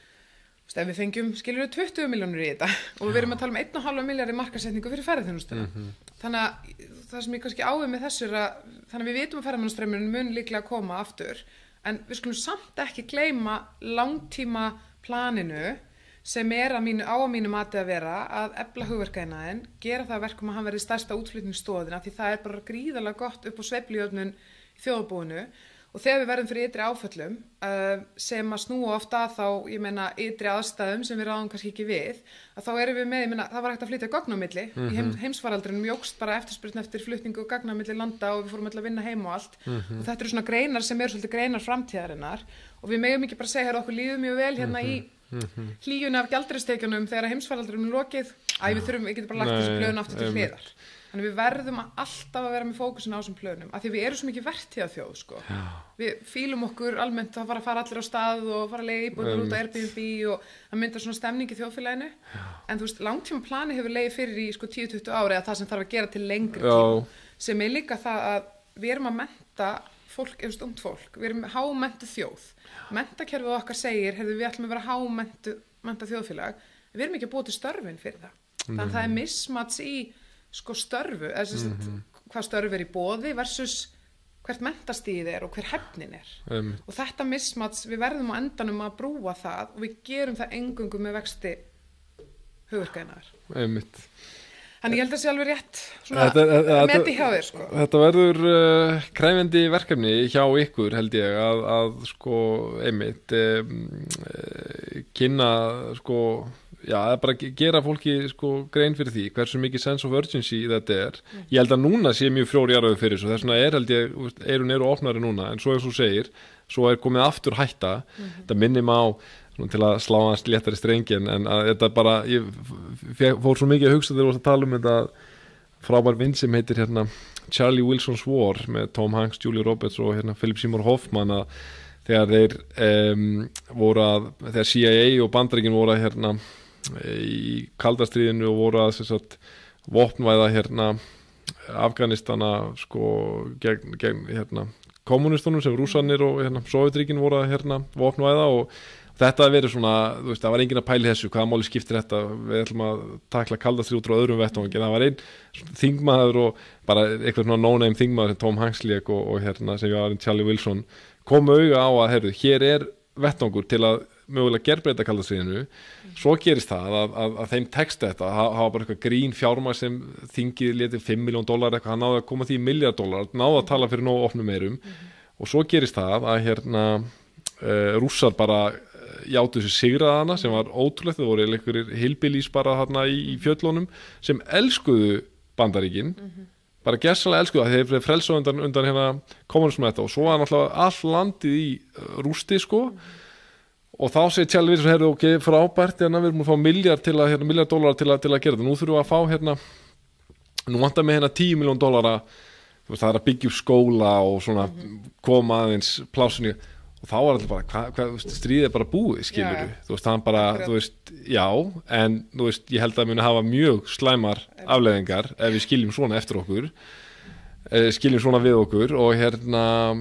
Þú veist, ef við fengjum, skilur við tuttugu milljónir í þetta og við erum að tala um einn og hálfa milljarð í markasetningu fyrir ferðaþjónustuna. Mm-hmm. Þannig að það sem ég kannski áður með þessu er að, þannig að við vitum að ferðamannastraumurinn mun líklega koma aftur, en við skulum samt ekki gleyma langtíma planinu sem er að mínu, á að mínu mati að vera að efla hugverkaiðnaðinn, gera það verkum að hann verði stærsta útflutningsstoðina því það er bara gríðarlega gott upp á sveiflujöfnun í þjóðarbúinu og þegar við verðum fyrir ytri áföllum uh, sem að snúa ofta þá, ég meina, ytri aðstæðum sem við ráðum kannski ekki við, að þá erum við með, ég meina, það var hægt að flytja gagn á milli, mm-hmm. í heim, heimsfaraldrinum jókst bara eftirspurn eftir flutningu og gagn á milli landa og við fórum alltaf að vinna heim og allt mm-hmm. og þetta eru svona greinar sem eru svolítið greinar framtíðarinnar og við megum ekki bara segja að okkur líður mjög vel hérna mm-hmm. í Mm-hmm. hlýjunni af gjaldeyristekjunum þegar heimsfaraldrinum lokið, æ við þurfum, við getum bara lagt þessu plön aftur til hliðar. Þannig við verðum að alltaf að vera með fókusin á þessum plönum, af því við erum svo mikið vertíðaþjóð, sko. Já. Við fílum okkur almennt að fara að fara allir á stað og fara að leiga íbúðir út á Airbnb og að mynda svona stemning í þjóðfélaginu. Já. En þú veist, langtíma plani hefur legið fyrir í sko tíu til tuttugu ári að það sem þarf að gera til lengri tíma, sem er líka það að við erum að mennta fólk, eða ungt fólk, við erum hámenntuð þjóð. Menntakerfið okkar segir, hefur við ætlum að vera hámenntuð þjóðfélag, við erum ekki að búa til störfin fyrir það. Þannig að það er mismats í sko störfu, eða sem sagt mm-hmm. hvað störf er í boði versus hvert mentastíð er og hver hefnin er. Um. Og þetta mismats, við verðum á endanum að brúa það og við gerum það eingöngu með vexti hugverkaiðnaðar. Einmitt. Þannig ég held að það sé alveg rétt svona meti hjá þér sko. Þetta verður uh, kræfandi verkefni hjá ykkur held ég að, að sko einmitt um, uh, kynna sko, já, að bara gera fólki sko grein fyrir því hversu mikið sense of urgency þetta er. Mm. Ég held að núna sé mjög frjóriðaröðu fyrir þessu, þess vegna er held ég, eirun eru opnari núna, en svo eins og segir, svo er komið aftur hætta, mm-hmm. þetta minnir mig á til að slá hans léttari strengi en, en að þetta bara, ég fór svo mikið að hugsa þegar þú varst að tala um þetta frábær mynd sem heitir hérna Charlie Wilson's War með Tom Hanks, Julia Roberts og hérna Philip Seymour Hoffman að þegar þeir um, voru að, þegar C I A og Bandaríkin voru að hérna í kaldastríðinu og voru að sem sagt vopnvæða hérna Afganistana sko gegn, gegn hérna kommunistunum sem rússarnir og hérna Sovétríkin voru að hérna vopnvæða og þetta verið svona, þú veist, það var enginn að pæli þessu hvaða máli skiptir þetta, við ætlum að takla kaldastríð út frá öðrum vettvangi, það var einn þingmaður og bara eitthvað svona no-name þingmaður sem Tom Hanks lék og, og hérna sem ég var Charlie Wilson kom auga á að, heyrðu, hér er vettvangur til að mögulega gerbreyta kaldastríðinu, mm. svo gerist það að, að, að þeim texta þetta, það hafa bara eitthvað grín fjármagn sem þingið léti fimm milljón dólar eitthvað, hann náði að koma því í miljard dólar, náði að tala fyrir nógu opnum meirum mm. og svo gerist það að hérna uh, Rússar bara játu þessu sigraðana sem var ótrúlegt, það voru einhverjir hillbillies bara þarna í, í fjöllunum sem elskuðu Bandaríkin mm-hmm. bara gersalega elskuðu að þeir frelsa undan, undan hérna kommunism og svo var náttúrulega all landið í rústi sko mm-hmm. og þá segir Charlie Wilson, heyrðu, ok, frábært hérna, við erum að fá miljard til að, hérna, miljard dólar til að, til að gera þetta, nú þurfum við að fá hérna nú vantar með hérna tíu milljón dólara það er að byggja upp skóla og svona mm-hmm. koma aðeins plásinu og þá var alltaf bara, hvað, hva, stríðið er bara búið, skilur þú, þú veist, hann bara, Akkurat. þú veist, já, en þú veist, ég held að það muni hafa mjög slæmar afleiðingar ef við skiljum svona eftir okkur, eh, skiljum svona við okkur og hérna,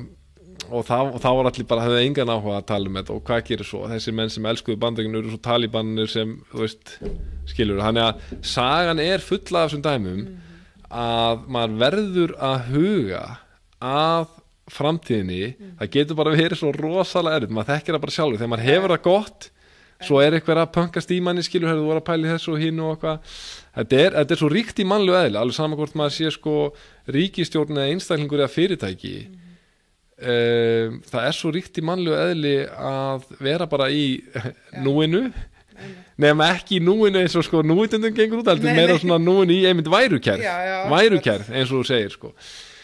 og þá, og þá var allir bara, hefði engan áhuga að tala um þetta og hvað gerir svo, þessi menn sem elskuðu Bandaríkin eru svo Talibanir sem, þú veist, skilur, þannig að sagan er full af þessum dæmum mm-hmm. að maður verður að huga að framtíðinni, mm. það getur bara verið svo rosalega erfitt, maður þekkir það bara sjálfur þegar maður hefur það gott, svo er eitthvað að pönkast í manni, skilur, hefur þú voru að pæli þessu og hinn og eitthvað, þetta er, þetta er svo ríkt í mannlegu eðli, alveg saman hvort maður sé sko ríkisstjórn eða einstaklingur eða fyrirtæki mm. um, það er svo ríkt í mannlegu eðli að vera bara í núinu nema ekki í núinu eins og sko núvitundum gengur út, heldur meira svona núinu í einmitt værukerð, værukerð eins og þú segir sko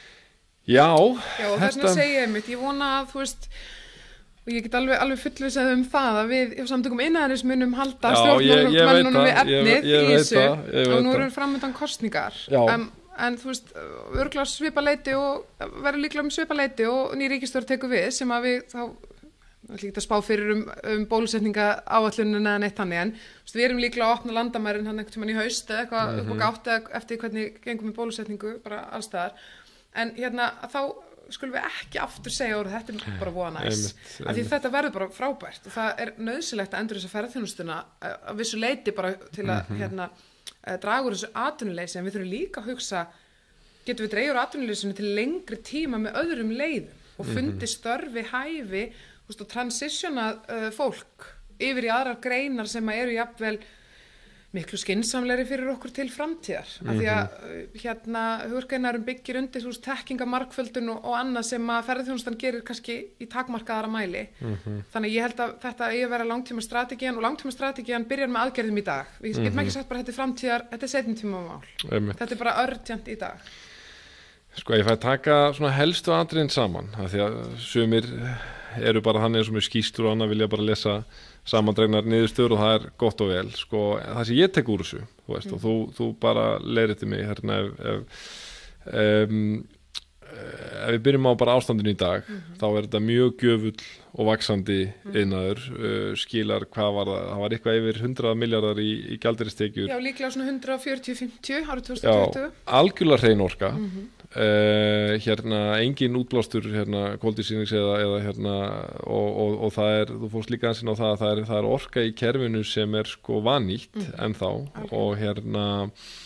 Já, Já og þess vegna segi ég mitt, ég vona að þú veist og ég get alveg, alveg fullvissað um það að við hjá samtökum iðnaðarins munum halda stjórnmálunum við efnið í þessu og nú erum við framöndan kosningar um, en þú veist, örgulega svipaleiti og verður líklega um svipaleiti og ný ríkisstjórn tekur við sem að við þá ekki að spá fyrir um, um bólusetninga áallunina en eitt þannig, en stu, við erum líklega að opna landamærin hann einhvern tímann í haust eða eitthvað mm -hmm. upp á gátt eða eftir hvernig gengum við bólusetningu bara allstaðar, en hérna þá skulum við ekki aftur segja að þetta er bara voða næs, af því þetta verður bara frábært og það er nauðsynlegt að endur þessa ferðþjónustuna að vissu leiti bara til að mm -hmm. hérna, draga úr þessu atvinnuleysi, en við þurfum líka að hugsa, getum við dregur atvinnuleysinu til lengri tíma með öðrum leiðum og fundi störfi, hæfi veist, og transitionað uh, fólk yfir í aðrar greinar sem að eru jafnvel miklu skynsamlegri fyrir okkur til framtíðar mm -hmm. af því að hérna hugverkainarum byggir undir þú veist þekkingamarkföldun og, og annað sem að ferðarþjónustan gerir kannski í takmarkaðara mæli mm -hmm. þannig ég held að þetta eigi að vera langtíma strategían og langtíma strategían byrjar með aðgerðum í dag við getum mm -hmm. ekki sagt bara þetta er framtíðar, þetta er seinni tíma mál Einmitt. Þetta er bara urgent í dag. Sko ég fæ taka svona helstu atriðin saman af því að sumir eru bara þannig eins og með skýstur og annað vilja bara lesa samandregnar niðurstöður og það er gott og vel sko, það sem ég tek úr þessu þú veist, mm. og þú, þú bara leiðir mig hérna ef, ef, um, ef við byrjum á bara ástandinu í dag mm -hmm. þá er þetta mjög gjöfull og vaxandi mm. iðnaður uh, skilar hvað var það, það var eitthvað yfir hundrað milljarðar í, í gjaldeyristekjur Já, líklega svona hundrað fjörutíu til fimmtíu árið tvö þúsund og tuttugu Já, algjörlega hrein orka mm -hmm. Uh, hérna engin útblástur hérna koldísýrings eða, eða hérna og, og, og það er, þú fórst líka ansinn á það að það er, það er orka í kerfinu sem er sko vanýtt mm. ennþá okay. og hérna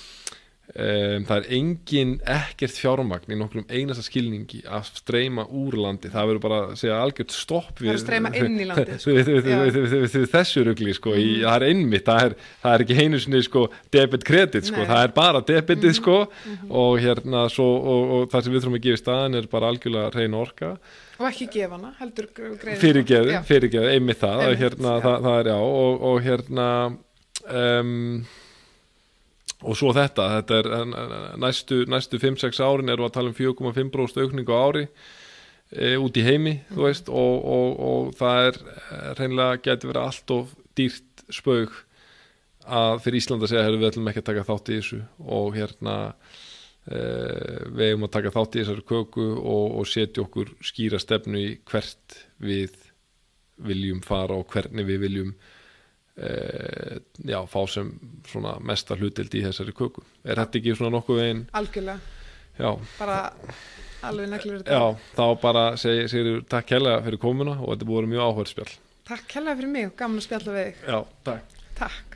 um, það er engin ekkert fjármagn í nokkrum einasta skilningi að streyma úr landi, það verður bara að segja algjört stopp við, það er streyma inn í landi sko. við, við, við, við, við þessu rugli sko, mm. í, það er einmitt, það er, það er ekki einu sinni sko debit kredit sko, Nei. það er bara debitið mm. sko mm -hmm. og hérna svo, og, og það sem við þurfum að gefa í staðan er bara algjörlega hrein orka og ekki gefa hana, heldur fyrirgeðu, fyrirgeðu, einmitt það einmitt, hérna, það, það er já og, og hérna um, og svo þetta, þetta er næstu, næstu fimm sex árin erum við að tala um fjögur komma fimm prósent aukningu á ári e, út í heimi, mm. þú veist og, og, og það er hreinlega getur verið allt of dýrt spaug að fyrir Ísland að segja við ætlum ekki að taka þátt í þessu og hérna e, við eigum að taka þátt í þessari köku og, og setja okkur skýra stefnu í hvert við viljum fara og hvernig við viljum Uh, já, fá sem svona mesta hlutild í þessari köku er þetta ekki svona nokkuð veginn algjörlega, já. bara alveg neglur þetta já, þá bara segir, segir takk kærlega fyrir komuna og þetta búið mjög áhverð spjall takk kærlega fyrir mig og gaman að spjalla við þig já, takk takk